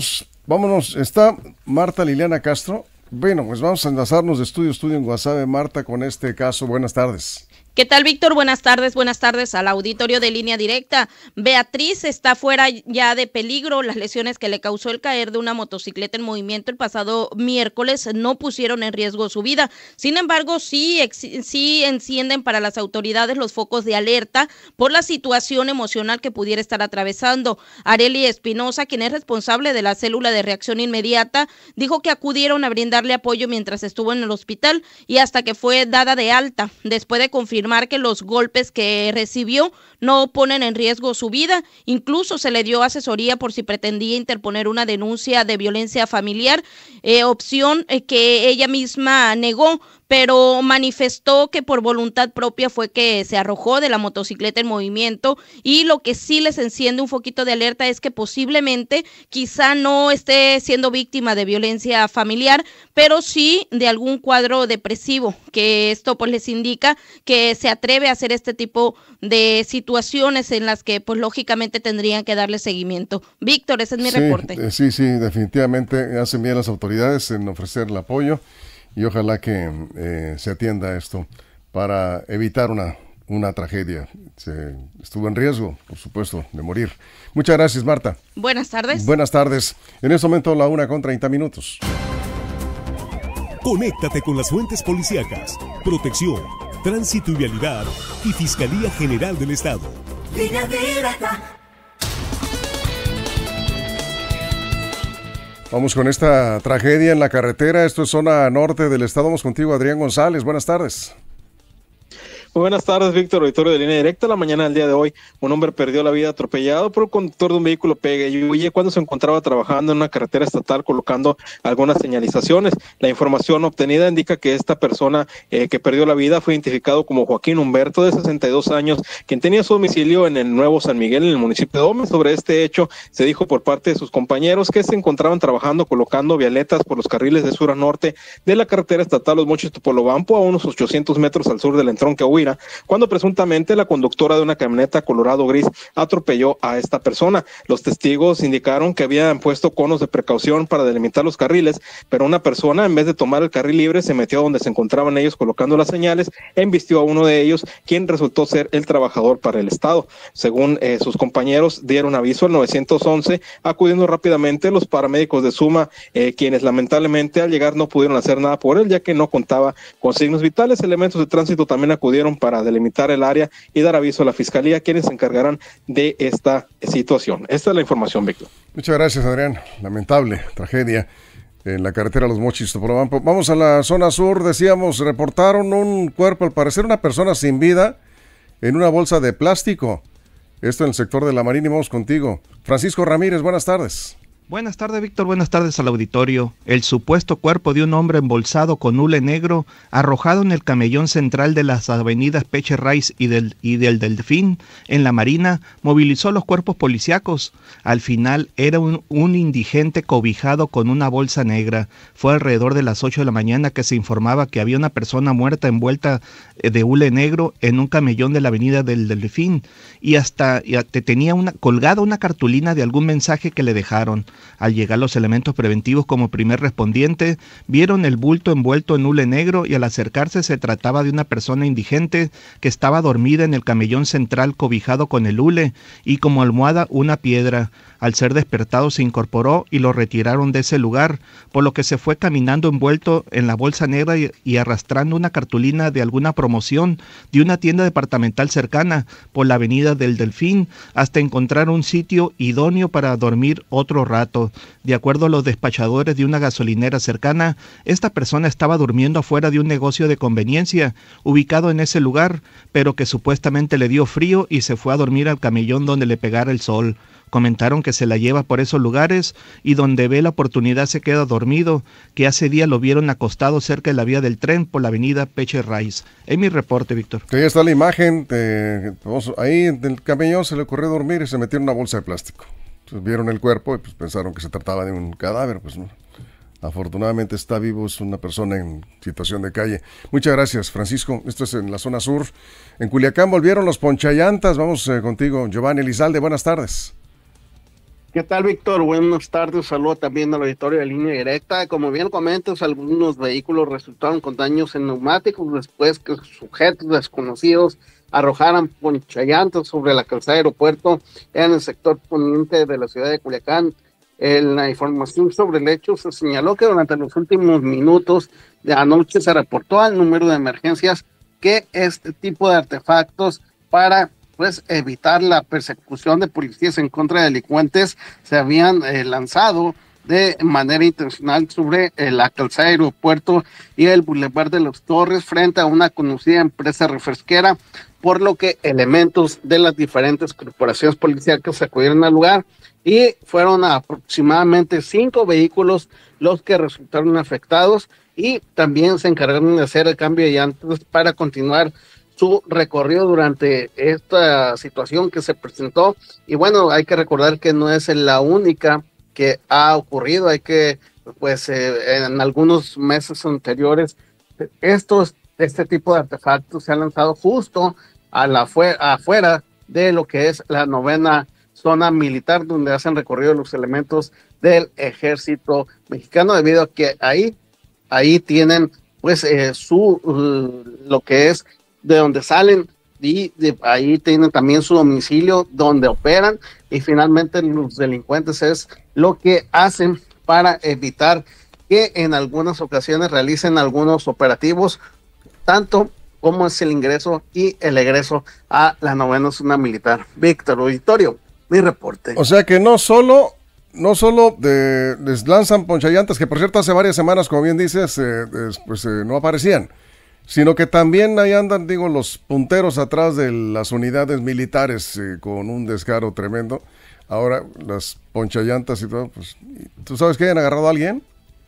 vámonos, está Marta Liliana Castro. Bueno, pues vamos a enlazarnos de estudio a estudio en Guasave, Marta, con este caso. Buenas tardes. ¿Qué tal, Víctor? Buenas tardes, buenas tardes al auditorio de Línea Directa. Beatriz está fuera ya de peligro. Las lesiones que le causó el caer de una motocicleta en movimiento el pasado miércoles no pusieron en riesgo su vida. Sin embargo, sí, sí encienden para las autoridades los focos de alerta por la situación emocional que pudiera estar atravesando. Arely Espinosa, quien es responsable de la célula de reacción inmediata, dijo que acudieron a brindarle apoyo mientras estuvo en el hospital y hasta que fue dada de alta, después de confirmar que los golpes que recibió no ponen en riesgo su vida. Incluso se le dio asesoría por si pretendía interponer una denuncia de violencia familiar, eh, opción eh, que ella misma negó, pero manifestó que por voluntad propia fue que se arrojó de la motocicleta en movimiento, y lo que sí les enciende un foquito de alerta es que posiblemente quizá no esté siendo víctima de violencia familiar, pero sí de algún cuadro depresivo, que esto pues les indica que se atreve a hacer este tipo de situaciones en las que pues lógicamente tendrían que darle seguimiento. Víctor, ese es mi sí, reporte. Eh, sí, sí, definitivamente hacen bien las autoridades en ofrecer el apoyo y ojalá que eh, se atienda esto para evitar una, una tragedia. Se estuvo en riesgo, por supuesto, de morir. Muchas gracias, Marta. Buenas tardes. Buenas tardes. En este momento la una con treinta minutos. Conéctate con las fuentes policíacas, protección, tránsito y vialidad y Fiscalía General del Estado. Línea Directa. Vamos con esta tragedia en la carretera. Esto es zona norte del estado. Vamos contigo, Adrián González. Buenas tardes. Muy buenas tardes, Víctor, auditorio de Línea Directa. La mañana del día de hoy, un hombre perdió la vida atropellado por el conductor de un vehículo Pega y Huye cuando se encontraba trabajando en una carretera estatal colocando algunas señalizaciones. La información obtenida indica que esta persona eh, que perdió la vida fue identificado como Joaquín Humberto, de sesenta y dos años, quien tenía su domicilio en el Nuevo San Miguel, en el municipio de Gómez. Sobre este hecho, se dijo por parte de sus compañeros que se encontraban trabajando colocando vialetas por los carriles de sur a norte de la carretera estatal Los Mochis Topolobampo, a unos ochocientos metros al sur del entronque Huira, cuando presuntamente la conductora de una camioneta colorado gris atropelló a esta persona. Los testigos indicaron que habían puesto conos de precaución para delimitar los carriles, pero una persona, en vez de tomar el carril libre, se metió donde se encontraban ellos colocando las señales, embistió a uno de ellos, quien resultó ser el trabajador para el Estado. Según eh, sus compañeros, dieron aviso al nueve once, acudiendo rápidamente los paramédicos de Suma, eh, quienes lamentablemente al llegar no pudieron hacer nada por él, ya que no contaba con signos vitales. Elementos de tránsito también acudieron para delimitar el área y dar aviso a la Fiscalía, quienes se encargarán de esta situación. Esta es la información, Víctor. Muchas gracias, Adrián. Lamentable tragedia en la carretera Los Mochis Topolobampo. Vamos a la zona sur. Decíamos, reportaron un cuerpo, al parecer una persona sin vida, en una bolsa de plástico. Esto en el sector de la Marina, y vamos contigo. Francisco Ramírez, buenas tardes. Buenas tardes, Víctor. Buenas tardes al auditorio. El supuesto cuerpo de un hombre embolsado con hule negro, arrojado en el camellón central de las avenidas Peche Rice y del, y del Delfín, en la Marina, movilizó los cuerpos policíacos. Al final era un, un indigente cobijado con una bolsa negra. Fue alrededor de las ocho de la mañana que se informaba que había una persona muerta envuelta de hule negro en un camellón de la avenida del Delfín, y hasta y te tenía una, colgada una cartulina de algún mensaje que le dejaron. Al llegar los elementos preventivos como primer respondiente, vieron el bulto envuelto en hule negro y al acercarse se trataba de una persona indigente que estaba dormida en el camellón central cobijado con el hule y como almohada una piedra. Al ser despertado se incorporó y lo retiraron de ese lugar, por lo que se fue caminando envuelto en la bolsa negra y, y arrastrando una cartulina de alguna promoción de una tienda departamental cercana por la avenida del Delfín hasta encontrar un sitio idóneo para dormir otro rato. De acuerdo a los despachadores de una gasolinera cercana, esta persona estaba durmiendo afuera de un negocio de conveniencia ubicado en ese lugar, pero que supuestamente le dio frío y se fue a dormir al camellón donde le pegara el sol. Comentaron que se la lleva por esos lugares y donde ve la oportunidad se queda dormido, que hace día lo vieron acostado cerca de la vía del tren por la avenida Peche Rice. Es mi reporte, Víctor. Ahí está la imagen. De, ahí en el camellón se le ocurrió dormir y se metió en una bolsa de plástico. Entonces vieron el cuerpo y pues pensaron que se trataba de un cadáver, pues no. Afortunadamente está vivo, es una persona en situación de calle. Muchas gracias, Francisco. Esto es en la zona sur. En Culiacán volvieron los ponchallantas. Vamos eh, contigo, Giovanni Elizalde. Buenas tardes. ¿Qué tal, Víctor? Buenas tardes, saludo también al auditorio de Línea Directa. Como bien comentas, algunos vehículos resultaron con daños en neumáticos después que sujetos desconocidos arrojaran ponchallantas sobre la calzada de aeropuerto en el sector poniente de la ciudad de Culiacán. En la información sobre el hecho se señaló que durante los últimos minutos de anoche se reportó al número de emergencias que este tipo de artefactos para pues evitar la persecución de policías en contra de delincuentes se habían eh, lanzado de manera intencional sobre eh, la calzada de aeropuerto y el Boulevard de los Torres frente a una conocida empresa refresquera, por lo que elementos de las diferentes corporaciones policiales acudieron al lugar y fueron aproximadamente cinco vehículos los que resultaron afectados y también se encargaron de hacer el cambio de llantas para continuar su recorrido durante esta situación que se presentó. Y bueno, hay que recordar que no es la única que ha ocurrido, hay que, pues eh, en algunos meses anteriores, estos, este tipo de artefactos se han lanzado justo a la afuera, afuera de lo que es la novena zona militar, donde hacen recorrido los elementos del ejército mexicano, debido a que ahí, ahí tienen pues eh, su, uh, lo que es de donde salen, y de ahí tienen también su domicilio donde operan, y finalmente los delincuentes es lo que hacen para evitar que en algunas ocasiones realicen algunos operativos, tanto como es el ingreso y el egreso a la novena zona militar. Víctor, auditorio, mi reporte. O sea que no solo, no solo de, les lanzan ponchallantas, que por cierto hace varias semanas, como bien dices, eh, pues eh, no aparecían, sino que también ahí andan, digo, los punteros atrás de las unidades militares eh, con un descaro tremendo. Ahora las ponchallantas y todo, pues, ¿tú sabes que hayan agarrado a alguien?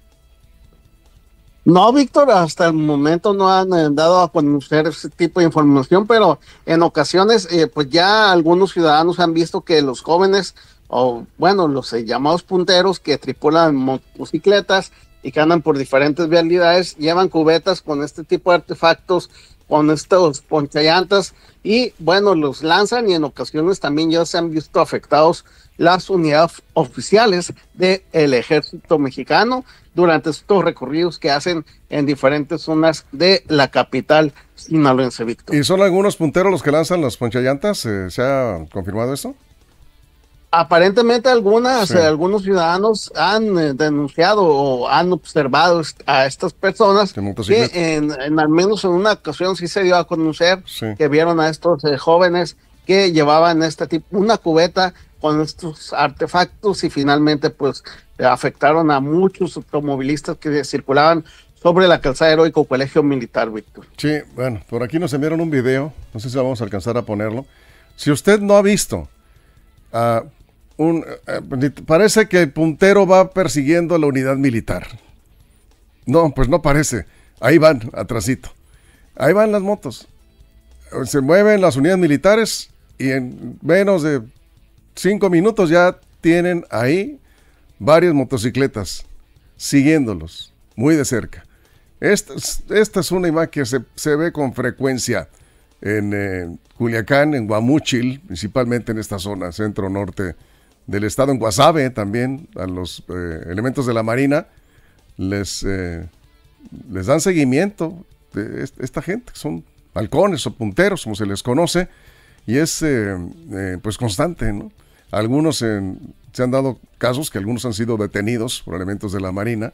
No, Víctor, hasta el momento no han eh, dado a conocer ese tipo de información, pero en ocasiones, eh, pues ya algunos ciudadanos han visto que los jóvenes, o bueno, los eh, llamados punteros que tripulan motocicletas y que andan por diferentes vialidades, llevan cubetas con este tipo de artefactos, con estos ponchallantas, y bueno, los lanzan, y en ocasiones también ya se han visto afectados las unidades oficiales del ejército mexicano durante estos recorridos que hacen en diferentes zonas de la capital sinaloense, Víctor. ¿Y son algunos punteros los que lanzan las ponchallantas? ¿Se, se ha confirmado esto? Aparentemente algunas, Sí. eh, algunos ciudadanos han eh, denunciado o han observado est- a estas personas que en, en al menos en una ocasión sí se dio a conocer Sí. que vieron a estos eh, jóvenes que llevaban este tipo, una cubeta con estos artefactos, y finalmente pues eh, afectaron a muchos automovilistas que circulaban sobre la calzada Heroico Colegio Militar, Víctor. Sí, bueno, por aquí nos enviaron un video, no sé si vamos a alcanzar a ponerlo. Si usted no ha visto, uh, un, uh, parece que el puntero va persiguiendo a la unidad militar. No, pues no parece. Ahí van, atrasito. Ahí van las motos. Se mueven las unidades militares y en menos de cinco minutos ya tienen ahí varias motocicletas siguiéndolos muy de cerca. Esta, esta es una imagen que se, se ve con frecuencia en eh, Culiacán, en Guamúchil, principalmente en esta zona centro-norte del estado, en Guasave también, a los eh, elementos de la Marina les, eh, les dan seguimiento de est- esta gente, son halcones o punteros, como se les conoce, y es eh, eh, pues constante, ¿no? Algunos en, se han dado casos que algunos han sido detenidos por elementos de la Marina,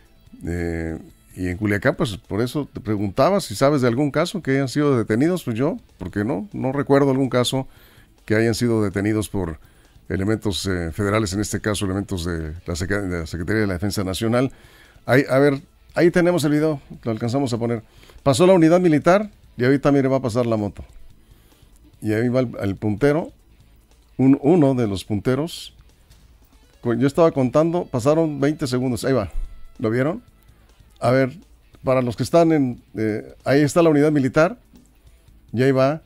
eh, y en Culiacán, pues por eso te preguntaba si sabes de algún caso que hayan sido detenidos. Pues yo, porque no, no recuerdo algún caso que hayan sido detenidos por elementos eh, federales, en este caso elementos de la, Sec- de la Secretaría de la Defensa Nacional. Ahí, a ver, ahí tenemos el video, lo alcanzamos a poner. Pasó la unidad militar y ahorita mire, va a pasar la moto. Y ahí va el, el puntero, un, uno de los punteros. Yo estaba contando, pasaron veinte segundos, ahí va, ¿lo vieron? A ver, para los que están en... Eh, ahí está la unidad militar, y ahí va,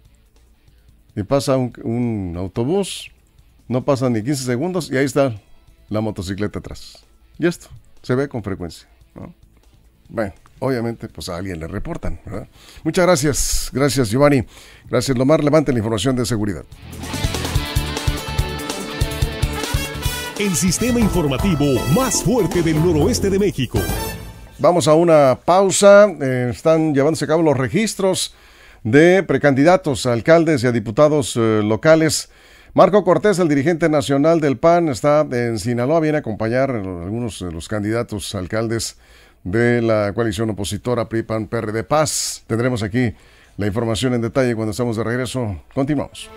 y pasa un, un autobús, no pasan ni quince segundos, y ahí está la motocicleta atrás. Y esto se ve con frecuencia, ¿no? Bueno, obviamente, pues a alguien le reportan, ¿verdad? Muchas gracias, gracias Giovanni, gracias Lomar, levante la información de seguridad. el sistema informativo más fuerte del noroeste de México. Vamos a una pausa. Eh, están llevándose a cabo los registros de precandidatos a alcaldes y a diputados eh, locales. Marco Cortés, el dirigente nacional del P A N, está en Sinaloa, viene a acompañar a algunos de los candidatos a alcaldes de la coalición opositora P R I, P A N, P R D, Paz. Tendremos aquí la información en detalle cuando estamos de regreso. Continuamos.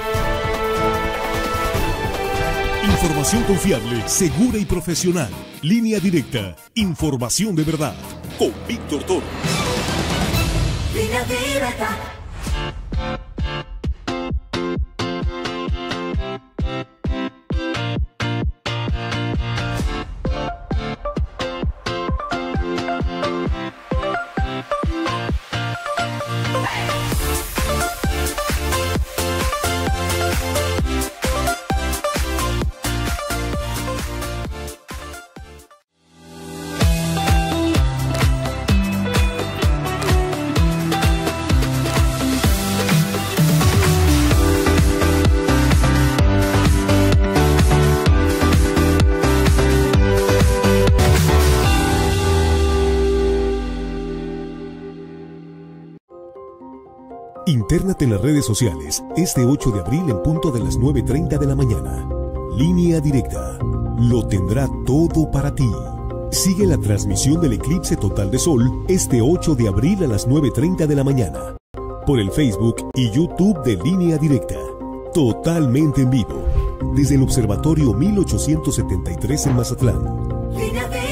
Información confiable, segura y profesional. Línea directa. Información de verdad. Con Víctor Torres. Línea directa. Intérnate en las redes sociales este ocho de abril en punto de las nueve treinta de la mañana. Línea directa. Lo tendrá todo para ti. Sigue la transmisión del eclipse total de sol este ocho de abril a las nueve treinta de la mañana. Por el Facebook y YouTube de Línea Directa. Totalmente en vivo. Desde el Observatorio mil ochocientos setenta y tres en Mazatlán. Línea directa.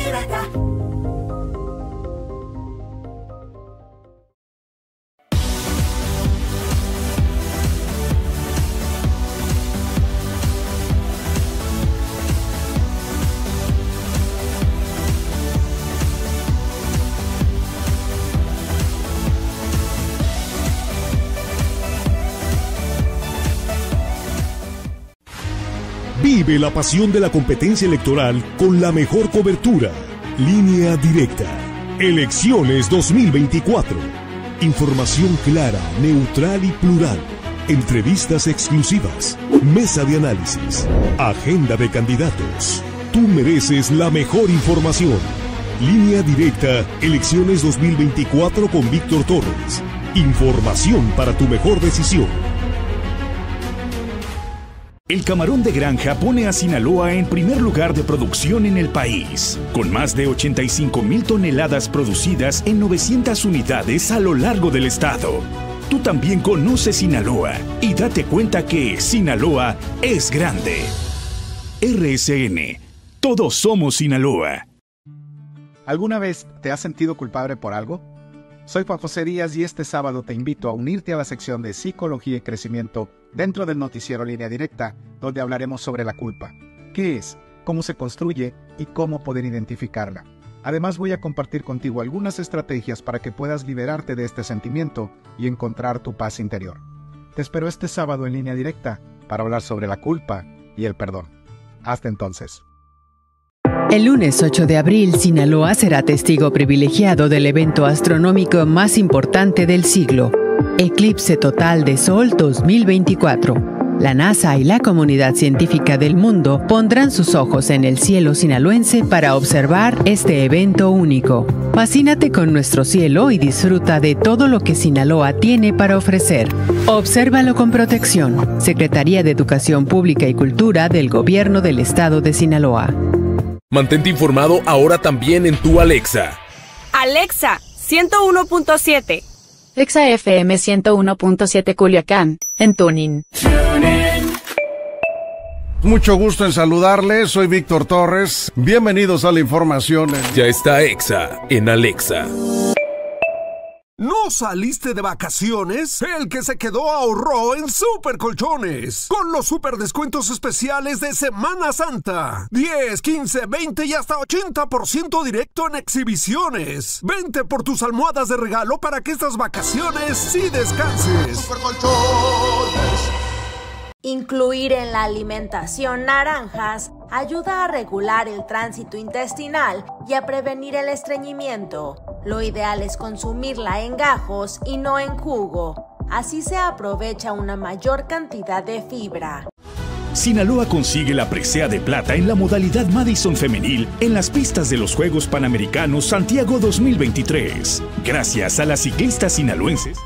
Vive la pasión de la competencia electoral con la mejor cobertura. Línea directa. Elecciones dos mil veinticuatro. Información clara, neutral y plural. Entrevistas exclusivas. Mesa de análisis. Agenda de candidatos. Tú mereces la mejor información. Línea directa. Elecciones dos mil veinticuatro con Víctor Torres. Información para tu mejor decisión. El camarón de granja pone a Sinaloa en primer lugar de producción en el país, con más de ochenta y cinco mil toneladas producidas en novecientas unidades a lo largo del estado. Tú también conoces Sinaloa y date cuenta que Sinaloa es grande. R S N, todos somos Sinaloa. ¿Alguna vez te has sentido culpable por algo? Soy Juan José Díaz y este sábado te invito a unirte a la sección de Psicología y Crecimiento dentro del noticiero Línea Directa, donde hablaremos sobre la culpa. ¿Qué es? ¿Cómo se construye? Y cómo poder identificarla. Además voy a compartir contigo algunas estrategias para que puedas liberarte de este sentimiento y encontrar tu paz interior. Te espero este sábado en Línea Directa para hablar sobre la culpa y el perdón. Hasta entonces. El lunes ocho de abril, Sinaloa será testigo privilegiado del evento astronómico más importante del siglo, Eclipse Total de Sol dos mil veinticuatro. La NASA y la comunidad científica del mundo pondrán sus ojos en el cielo sinaloense para observar este evento único. Fascínate con nuestro cielo y disfruta de todo lo que Sinaloa tiene para ofrecer. Obsérvalo con protección. Secretaría de Educación Pública y Cultura del Gobierno del Estado de Sinaloa. Mantente informado ahora también en tu Alexa. Alexa, ciento uno punto siete. Exa F M ciento uno punto siete Culiacán, en Tunin. Mucho gusto en saludarles, soy Víctor Torres. Bienvenidos a la información. En... Ya está Exa en Alexa. ¿No saliste de vacaciones? El que se quedó ahorró en Super Colchones. Con los super descuentos especiales de Semana Santa. diez, quince, veinte y hasta ochenta por ciento directo en exhibiciones. Vente por tus almohadas de regalo para que estas vacaciones sí descanses. Super Colchones. Incluir en la alimentación naranjas ayuda a regular el tránsito intestinal y a prevenir el estreñimiento. Lo ideal es consumirla en gajos y no en jugo. Así se aprovecha una mayor cantidad de fibra. Sinaloa consigue la presea de plata en la modalidad Madison femenil en las pistas de los Juegos Panamericanos Santiago dos mil veintitrés. Gracias a las ciclistas sinaloenses.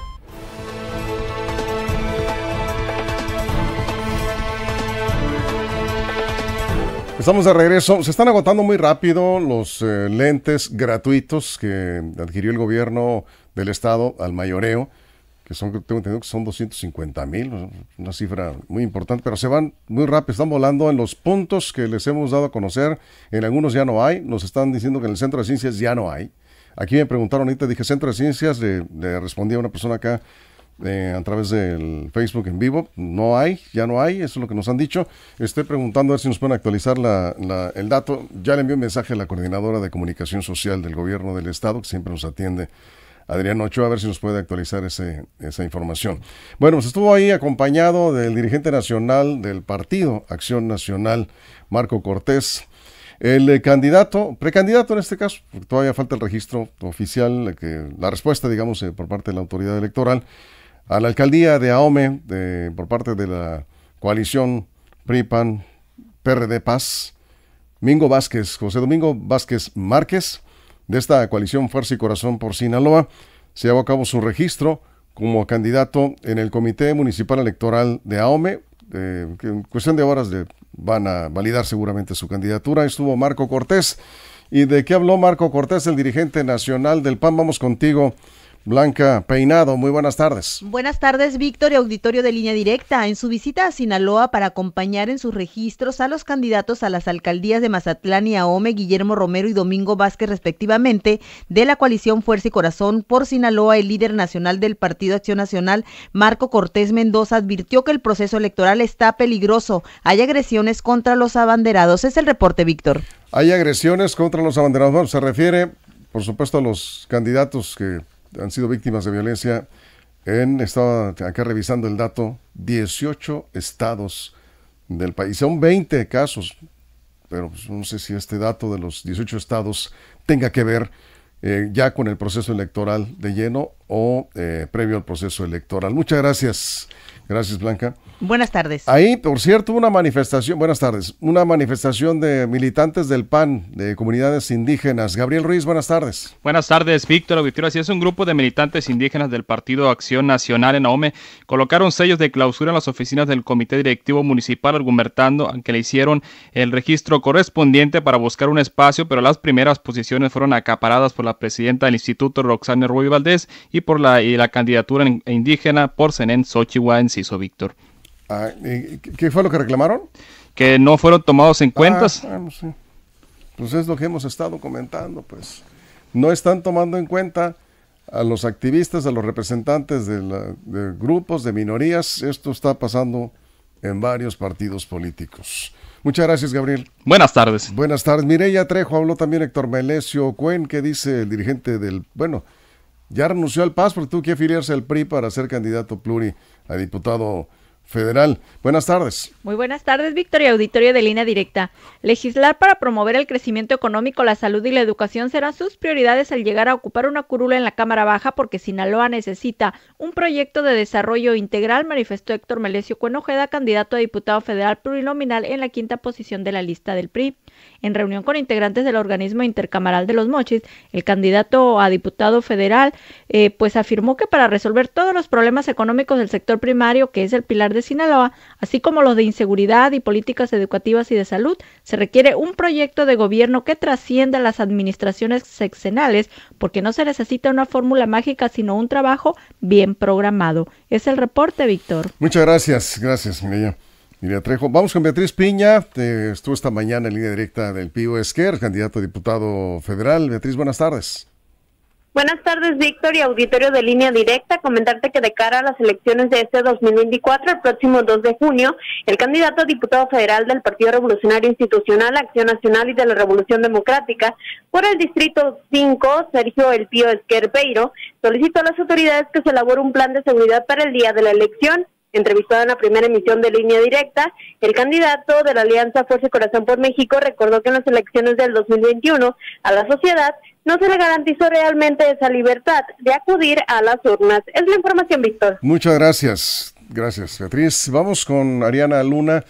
Estamos de regreso. Se están agotando muy rápido los eh, lentes gratuitos que adquirió el gobierno del estado al mayoreo, que son, tengo entendido que son doscientos cincuenta mil, una cifra muy importante, pero se van muy rápido, están volando en los puntos que les hemos dado a conocer. En algunos ya no hay, nos están diciendo que en el Centro de Ciencias ya no hay. Aquí me preguntaron ahorita, dije Centro de Ciencias, le, le respondí a una persona acá Eh, a través del Facebook en vivo, no hay, ya no hay, eso es lo que nos han dicho. Estoy preguntando a ver si nos pueden actualizar la, la, el dato. Ya le envié un mensaje a la coordinadora de comunicación social del gobierno del estado, que siempre nos atiende, Adrián Ochoa, a ver si nos puede actualizar ese, esa información. Bueno, pues estuvo ahí acompañado del dirigente nacional del partido Acción Nacional, Marco Cortés, el eh, candidato, precandidato en este caso, porque todavía falta el registro oficial, la, que, la respuesta, digamos, eh, por parte de la autoridad electoral, a la alcaldía de Ahome, de, por parte de la coalición P R I P A N, P R D Paz, Domingo Vázquez, José Domingo Vázquez Márquez, de esta coalición Fuerza y Corazón por Sinaloa, se llevó a cabo su registro como candidato en el Comité Municipal Electoral de Ahome, eh, que en cuestión de horas le van a validar seguramente su candidatura. Estuvo Marco Cortés. ¿Y de qué habló Marco Cortés, el dirigente nacional del P A N? Vamos contigo, Blanca Peinado. Muy buenas tardes. Buenas tardes, Víctor y auditorio de Línea Directa. En su visita a Sinaloa para acompañar en sus registros a los candidatos a las alcaldías de Mazatlán y Ahome, Guillermo Romero y Domingo Vázquez respectivamente, de la coalición Fuerza y Corazón por Sinaloa, el líder nacional del Partido Acción Nacional, Marco Cortés Mendoza, advirtió que el proceso electoral está peligroso. Hay agresiones contra los abanderados. Es el reporte, Víctor. Hay agresiones contra los abanderados. Bueno, se refiere, por supuesto, a los candidatos que han sido víctimas de violencia. En, estaba acá revisando el dato, dieciocho estados del país. Son veinte casos, pero pues no sé si este dato de los dieciocho estados tenga que ver eh, ya con el proceso electoral de lleno o eh, previo al proceso electoral. Muchas gracias. Gracias, Blanca. Buenas tardes. Ahí, por cierto, una manifestación, buenas tardes, una manifestación de militantes del P A N, de comunidades indígenas. Gabriel Ruiz, buenas tardes. Buenas tardes, Víctor Auditorio. Así es, un grupo de militantes indígenas del Partido Acción Nacional en Ahome colocaron sellos de clausura en las oficinas del Comité Directivo Municipal, argumentando que le hicieron el registro correspondiente para buscar un espacio, pero las primeras posiciones fueron acaparadas por la presidenta del Instituto, Roxana Rubí Valdés, y por la, y la candidatura indígena por Zenén Xochihua Enciso, Víctor. Ah, ¿qué fue lo que reclamaron? Que no fueron tomados en cuenta. Ah, bueno, sí. Pues es lo que hemos estado comentando, pues. No están tomando en cuenta a los activistas, a los representantes de, la, de grupos, de minorías. Esto está pasando en varios partidos políticos. Muchas gracias, Gabriel. Buenas tardes. Buenas tardes. Mireya Trejo, habló también Héctor Melesio Cuen. ¿Qué dice el dirigente del... Bueno, ya renunció al P A S porque tuvo que afiliarse al P R I para ser candidato pluri a diputado federal. Buenas tardes. Muy buenas tardes, Víctor y auditorio de Línea Directa. Legislar para promover el crecimiento económico, la salud y la educación serán sus prioridades al llegar a ocupar una curula en la Cámara Baja, porque Sinaloa necesita un proyecto de desarrollo integral, manifestó Héctor Melesio Cuen Ojeda, candidato a diputado federal plurinominal en la quinta posición de la lista del P R I. En reunión con integrantes del organismo intercamaral de Los Mochis, el candidato a diputado federal eh, pues afirmó que para resolver todos los problemas económicos del sector primario, que es el pilar de Sinaloa, así como los de inseguridad y políticas educativas y de salud, se requiere un proyecto de gobierno que trascienda las administraciones sexenales, porque no se necesita una fórmula mágica, sino un trabajo bien programado. Es el reporte, Víctor. Muchas gracias, gracias, Mireya. Mireya Trejo. Vamos con Beatriz Piña, eh, estuvo esta mañana en línea directa del Pío Esquer, candidato a diputado federal. Beatriz, buenas tardes. Buenas tardes, Víctor y auditorio de Línea Directa. Comentarte que de cara a las elecciones de este dos mil veinticuatro, el próximo dos de junio, el candidato a diputado federal del Partido Revolucionario Institucional, Acción Nacional y de la Revolución Democrática por el Distrito cinco, Sergio El Pío Esquer Peiro, solicitó a las autoridades que se elabore un plan de seguridad para el día de la elección. Entrevistado en la primera emisión de Línea Directa, el candidato de la Alianza Fuerza y Corazón por México recordó que en las elecciones del dos mil veintiuno a la sociedad no se le garantizó realmente esa libertad de acudir a las urnas. Es la información, Víctor. Muchas gracias. Gracias, Beatriz. Vamos con Ariana Luna.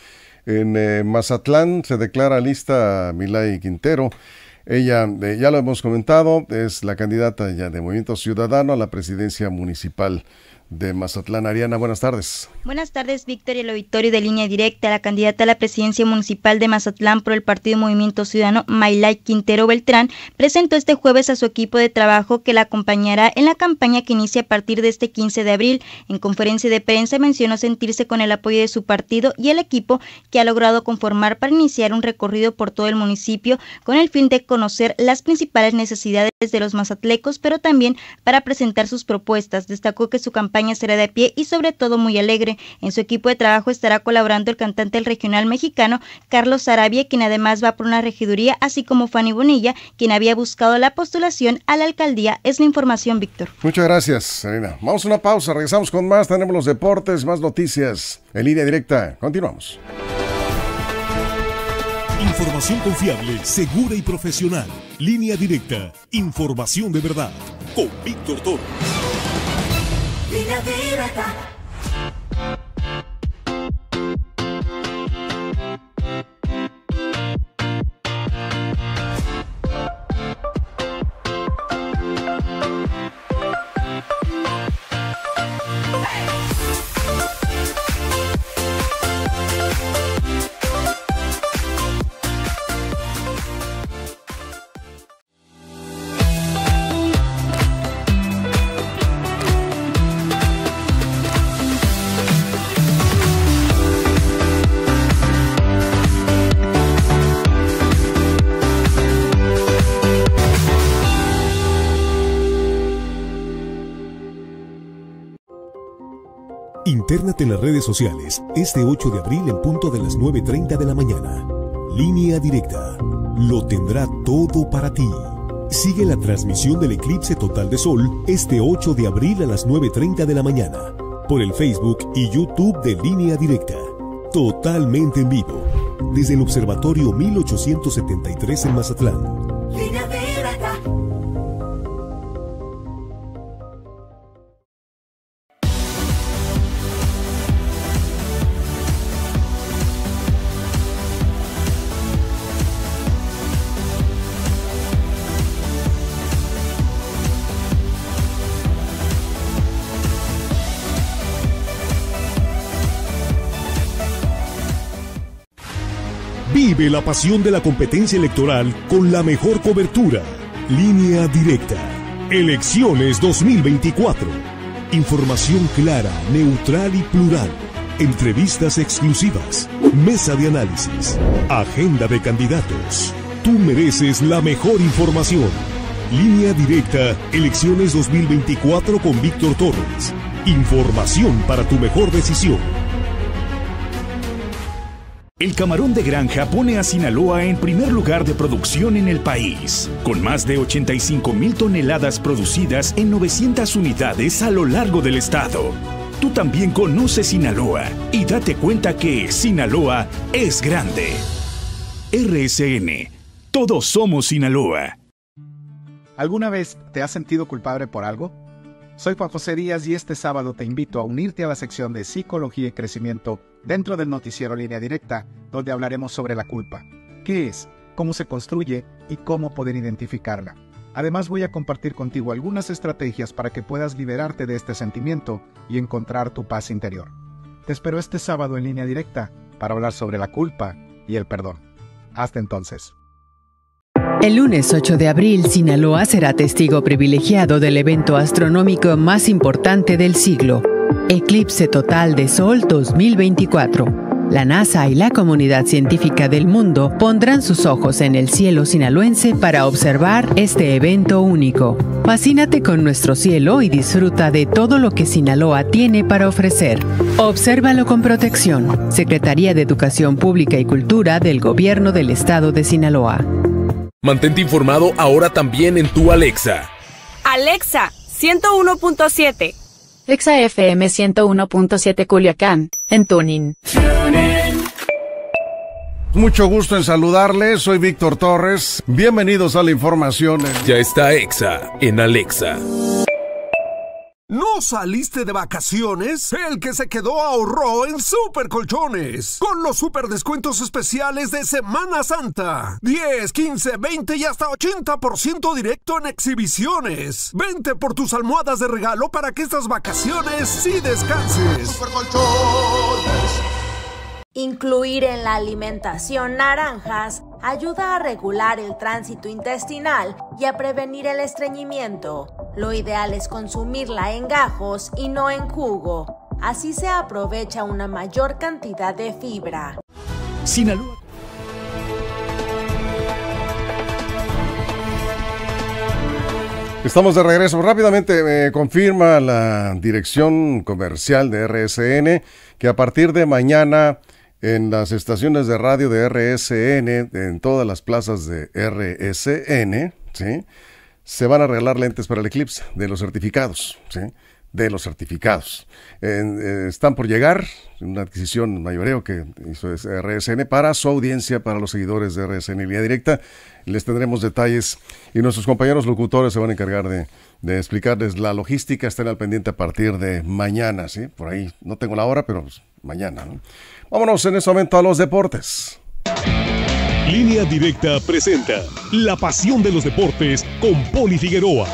En eh, Mazatlán se declara lista Milay Quintero. Ella, eh, ya lo hemos comentado, es la candidata ya de Movimiento Ciudadano a la presidencia municipal de Mazatlán. Ariana, buenas tardes. Buenas tardes, Víctor, y el auditorio de Línea Directa. La candidata a la presidencia municipal de Mazatlán por el Partido Movimiento Ciudadano, Milay Quintero Beltrán, presentó este jueves a su equipo de trabajo que la acompañará en la campaña que inicia a partir de este quince de abril. En conferencia de prensa mencionó sentirse con el apoyo de su partido y el equipo que ha logrado conformar para iniciar un recorrido por todo el municipio con el fin de conocer las principales necesidades de los mazatlecos, pero también para presentar sus propuestas. Destacó que su campaña será de pie y sobre todo muy alegre. En su equipo de trabajo estará colaborando el cantante del regional mexicano Carlos Sarabia, quien además va por una regiduría, así como Fanny Bonilla, quien había buscado la postulación a la alcaldía. Es la información, Víctor. Muchas gracias, Serena. Vamos a una pausa, regresamos con más, tenemos los deportes, más noticias en Línea Directa. Continuamos. Información confiable, segura y profesional. Línea Directa, información de verdad. Con Víctor Torres. Línea Directa. Intérnate en las redes sociales este ocho de abril en punto de las nueve treinta de la mañana. Línea Directa. Lo tendrá todo para ti. Sigue la transmisión del eclipse total de sol este ocho de abril a las nueve treinta de la mañana por el Facebook y YouTube de Línea Directa. Totalmente en vivo. Desde el Observatorio mil ochocientos setenta y tres en Mazatlán. Línea Directa. Vive la pasión de la competencia electoral con la mejor cobertura. Línea Directa. Elecciones dos mil veinticuatro. Información clara, neutral y plural. Entrevistas exclusivas. Mesa de análisis. Agenda de candidatos. Tú mereces la mejor información. Línea Directa. Elecciones dos mil veinticuatro con Víctor Torres. Información para tu mejor decisión. El camarón de granja pone a Sinaloa en primer lugar de producción en el país, con más de ochenta y cinco mil toneladas producidas en novecientas unidades a lo largo del estado. Tú también conoces Sinaloa y date cuenta que Sinaloa es grande. R S N, todos somos Sinaloa. ¿Alguna vez te has sentido culpable por algo? Soy Juan José Díaz y este sábado te invito a unirte a la sección de Psicología y Crecimiento dentro del noticiero Línea Directa, donde hablaremos sobre la culpa. ¿Qué es? ¿Cómo se construye? Y cómo poder identificarla. Además voy a compartir contigo algunas estrategias para que puedas liberarte de este sentimiento y encontrar tu paz interior. Te espero este sábado en Línea Directa para hablar sobre la culpa y el perdón. Hasta entonces. El lunes ocho de abril, Sinaloa será testigo privilegiado del evento astronómico más importante del siglo, Eclipse Total de Sol dos mil veinticuatro. La NASA y la comunidad científica del mundo pondrán sus ojos en el cielo sinaloense para observar este evento único. Fascínate con nuestro cielo y disfruta de todo lo que Sinaloa tiene para ofrecer. Obsérvalo con protección. Secretaría de Educación Pública y Cultura del Gobierno del Estado de Sinaloa. Mantente informado ahora también en tu Alexa. Alexa, ciento uno punto siete. Exa F M ciento uno punto siete Culiacán, en Tunin. Mucho gusto en saludarles, soy Víctor Torres. Bienvenidos a la información. En... Ya está Exa en Alexa. ¿No saliste de vacaciones? El que se quedó ahorró en Super Colchones. Con los super descuentos especiales de Semana Santa. diez, quince, veinte y hasta ochenta por ciento directo en exhibiciones. Vente por tus almohadas de regalo para que estas vacaciones sí descanses. Super Colchones. Incluir en la alimentación naranjas ayuda a regular el tránsito intestinal y a prevenir el estreñimiento. Lo ideal es consumirla en gajos y no en jugo. Así se aprovecha una mayor cantidad de fibra. Sinaloa. Estamos de regreso. Rápidamente me confirma la dirección comercial de R S N que a partir de mañana en las estaciones de radio de R S N, en todas las plazas de R S N, ¿sí?, se van a regalar lentes para el eclipse de los certificados, ¿sí?, de los certificados. Eh, eh, están por llegar, una adquisición mayoreo que hizo R S N para su audiencia, para los seguidores de R S N en línea directa. Les tendremos detalles y nuestros compañeros locutores se van a encargar de, de explicarles la logística. Estén al pendiente a partir de mañana, ¿sí? Por ahí no tengo la hora, pero pues, mañana, ¿no? Vámonos en este momento a los deportes. Línea Directa presenta La Pasión de los Deportes con Poli Figueroa.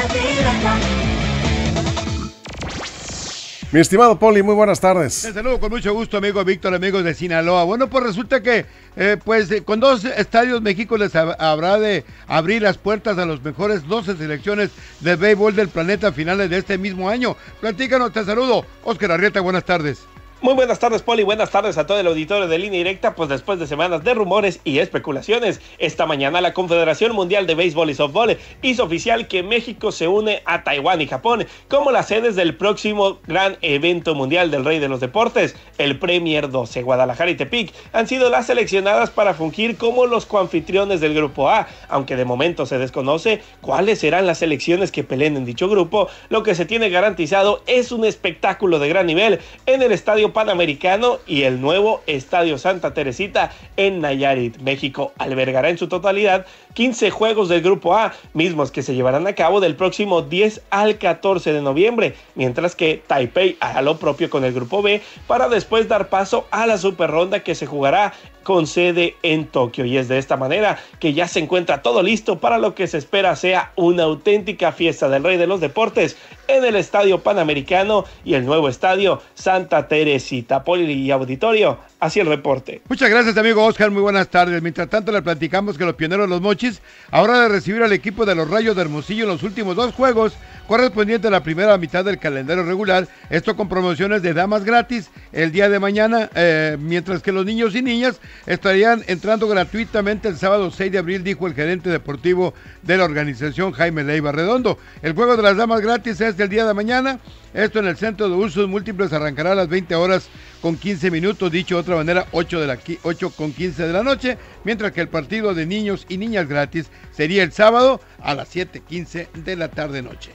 Mi estimado Poli, muy buenas tardes. Te saludo con mucho gusto, amigo Víctor, amigos de Sinaloa. Bueno, pues resulta que eh, pues eh, con dos estadios México les ha, habrá de abrir las puertas a los mejores doce selecciones de béisbol del planeta a finales de este mismo año. Platícanos, te saludo. Óscar Arrieta, buenas tardes. Muy buenas tardes, Poli, buenas tardes a todo el auditorio de Línea Directa. Pues después de semanas de rumores y especulaciones, esta mañana la Confederación Mundial de Béisbol y Softball hizo oficial que México se une a Taiwán y Japón como las sedes del próximo gran evento mundial del Rey de los Deportes, el Premier doce. Guadalajara y Tepic han sido las seleccionadas para fungir como los coanfitriones del Grupo A, aunque de momento se desconoce cuáles serán las selecciones que peleen en dicho grupo. Lo que se tiene garantizado es un espectáculo de gran nivel en el Estadio Panamericano y el nuevo Estadio Santa Teresita en Nayarit. México albergará en su totalidad quince juegos del Grupo A, mismos que se llevarán a cabo del próximo diez al catorce de noviembre, mientras que Taipei hará lo propio con el Grupo B para después dar paso a la Super Ronda que se jugará con sede en Tokio. Y es de esta manera que ya se encuentra todo listo para lo que se espera sea una auténtica fiesta del Rey de los Deportes en el Estadio Panamericano y el nuevo Estadio Santa Teresita. Poli y auditorio, así el reporte. Muchas gracias, amigo Oscar, muy buenas tardes. Mientras tanto le platicamos que los pioneros Los Mochis ahora de recibir al equipo de los Rayos de Hermosillo en los últimos dos juegos correspondiente a la primera mitad del calendario regular, esto con promociones de damas gratis el día de mañana, eh, mientras que los niños y niñas estarían entrando gratuitamente el sábado seis de abril, dijo el gerente deportivo de la organización, Jaime Leiva Redondo. El juego de las damas gratis es el día de mañana, esto en el Centro de Usos Múltiples, arrancará a las veinte horas con quince minutos, dicho de otra manera, ocho, de la, ocho con quince de la noche, mientras que el partido de niños y niñas gratis sería el sábado a las siete quince de la tarde-noche.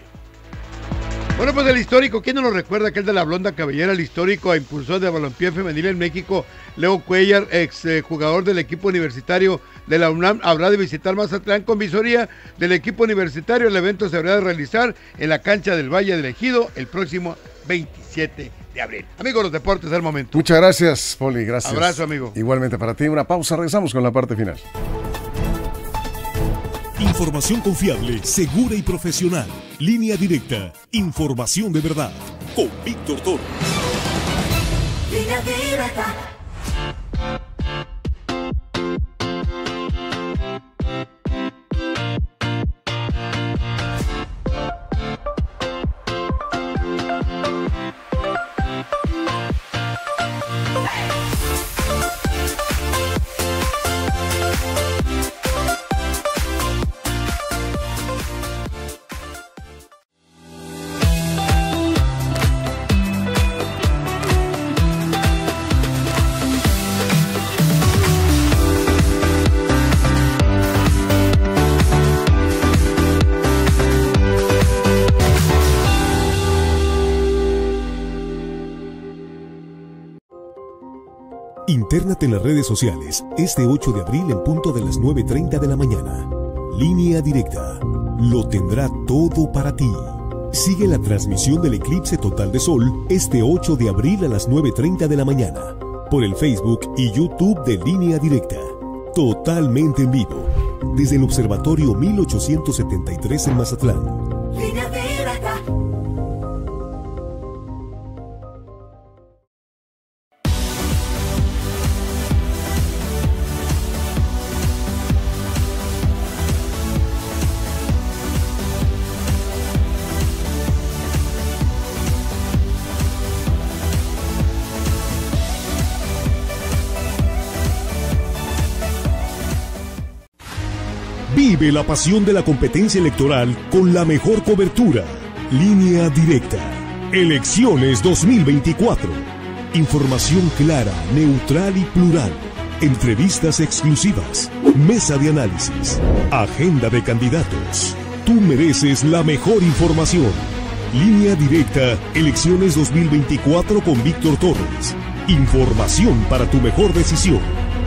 Bueno, pues el histórico, ¿quién no lo recuerda? Aquel de la blonda cabellera, el histórico e impulsor de balompié femenil en México, Leo Cuellar, ex eh, jugador del equipo universitario de la UNAM, habrá de visitar Mazatlán con visoría del equipo universitario. El evento se habrá de realizar en la cancha del Valle del Ejido el próximo veintisiete de abril. Amigos, los deportes al momento. Muchas gracias, Poli, gracias. Abrazo, amigo. Igualmente para ti, una pausa, regresamos con la parte final. Información confiable, segura y profesional. Línea Directa. Información de verdad. Con Víctor Torres. Línea Directa. Intérnate en las redes sociales este ocho de abril en punto de las nueve treinta de la mañana. Línea Directa. Lo tendrá todo para ti. Sigue la transmisión del eclipse total de sol este ocho de abril a las nueve treinta de la mañana por el Facebook y YouTube de Línea Directa. Totalmente en vivo desde el Observatorio mil ochocientos setenta y tres en Mazatlán. Línea Directa. Vive la pasión de la competencia electoral con la mejor cobertura. Línea Directa. Elecciones dos mil veinticuatro. Información clara, neutral y plural. Entrevistas exclusivas. Mesa de análisis. Agenda de candidatos. Tú mereces la mejor información. Línea Directa. Elecciones dos mil veinticuatro con Víctor Torres. Información para tu mejor decisión.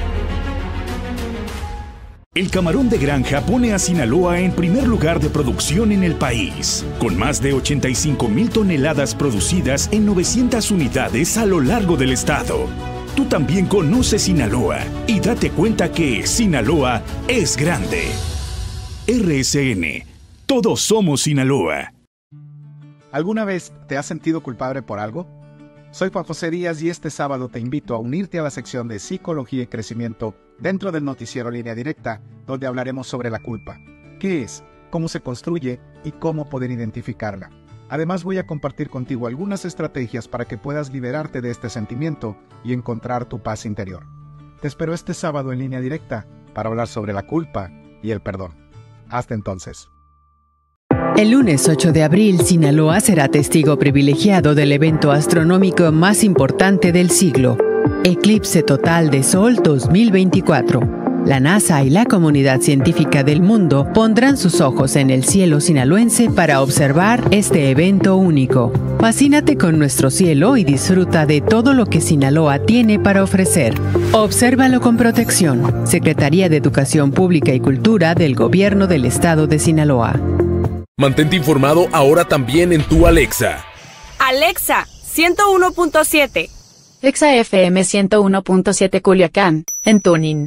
El camarón de granja pone a Sinaloa en primer lugar de producción en el país, con más de ochenta y cinco mil toneladas producidas en novecientas unidades a lo largo del estado. Tú también conoces Sinaloa y date cuenta que Sinaloa es grande. R S N, todos somos Sinaloa. ¿Alguna vez te has sentido culpable por algo? Soy Juan José Díaz y este sábado te invito a unirte a la sección de Psicología y Crecimiento dentro del noticiero Línea Directa, donde hablaremos sobre la culpa. ¿Qué es? ¿Cómo se construye? ¿Y cómo poder identificarla? Además voy a compartir contigo algunas estrategias para que puedas liberarte de este sentimiento y encontrar tu paz interior. Te espero este sábado en Línea Directa para hablar sobre la culpa y el perdón. Hasta entonces. El lunes ocho de abril, Sinaloa será testigo privilegiado del evento astronómico más importante del siglo, Eclipse Total de Sol dos mil veinticuatro. La NASA y la comunidad científica del mundo pondrán sus ojos en el cielo sinaloense para observar este evento único. Fascínate con nuestro cielo y disfruta de todo lo que Sinaloa tiene para ofrecer. Obsérvalo con protección. Secretaría de Educación Pública y Cultura del Gobierno del Estado de Sinaloa. Mantente informado ahora también en tu Alexa. Alexa, ciento uno punto siete. Exa F M ciento uno punto siete Culiacán, en Tunin.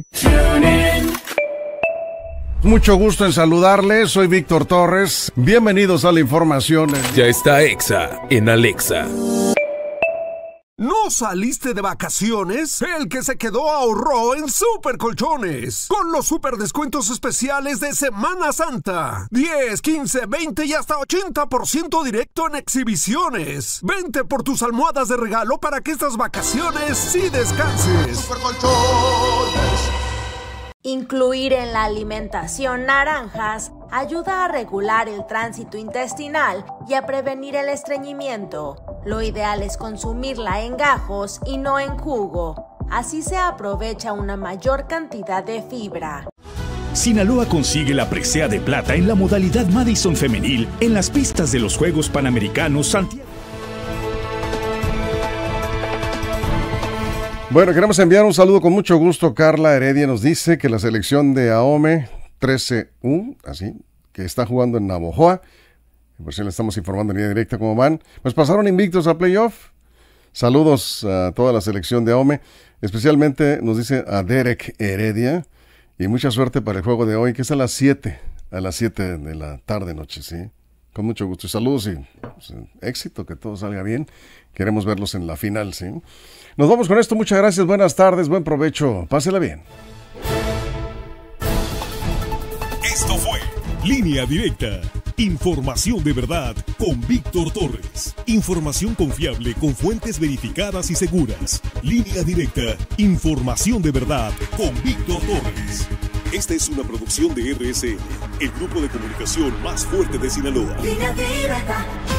Mucho gusto en saludarles, soy Víctor Torres. Bienvenidos a la información. Ya está Exa en Alexa. ¿No saliste de vacaciones? El que se quedó ahorró en Super Colchones. Con los super descuentos especiales de Semana Santa. diez, quince, veinte y hasta ochenta por ciento directo en exhibiciones. Vente por tus almohadas de regalo para que estas vacaciones sí descanses. Super Colchones. Incluir en la alimentación naranjas ayuda a regular el tránsito intestinal y a prevenir el estreñimiento. Lo ideal es consumirla en gajos y no en jugo. Así se aprovecha una mayor cantidad de fibra. Sinaloa consigue la presea de plata en la modalidad Madison femenil en las pistas de los Juegos Panamericanos Santiago. Bueno, queremos enviar un saludo con mucho gusto. Carla Heredia nos dice que la selección de AOME trece U, así, que está jugando en Navojoa, por si le estamos informando en línea directa cómo van, pues pasaron invictos a playoff. Saludos a toda la selección de AOME, especialmente nos dice a Derek Heredia, y mucha suerte para el juego de hoy, que es a las siete, a las siete de la tarde noche, ¿sí? Con mucho gusto y saludos y pues, éxito, que todo salga bien. Queremos verlos en la final, ¿sí? Nos vamos con esto, muchas gracias, buenas tardes, buen provecho, pásela bien. Esto fue Línea Directa. Información de verdad con Víctor Torres. Información confiable con fuentes verificadas y seguras. Línea Directa. Información de verdad con Víctor Torres. Esta es una producción de R S N, el grupo de comunicación más fuerte de Sinaloa. Línea Directa.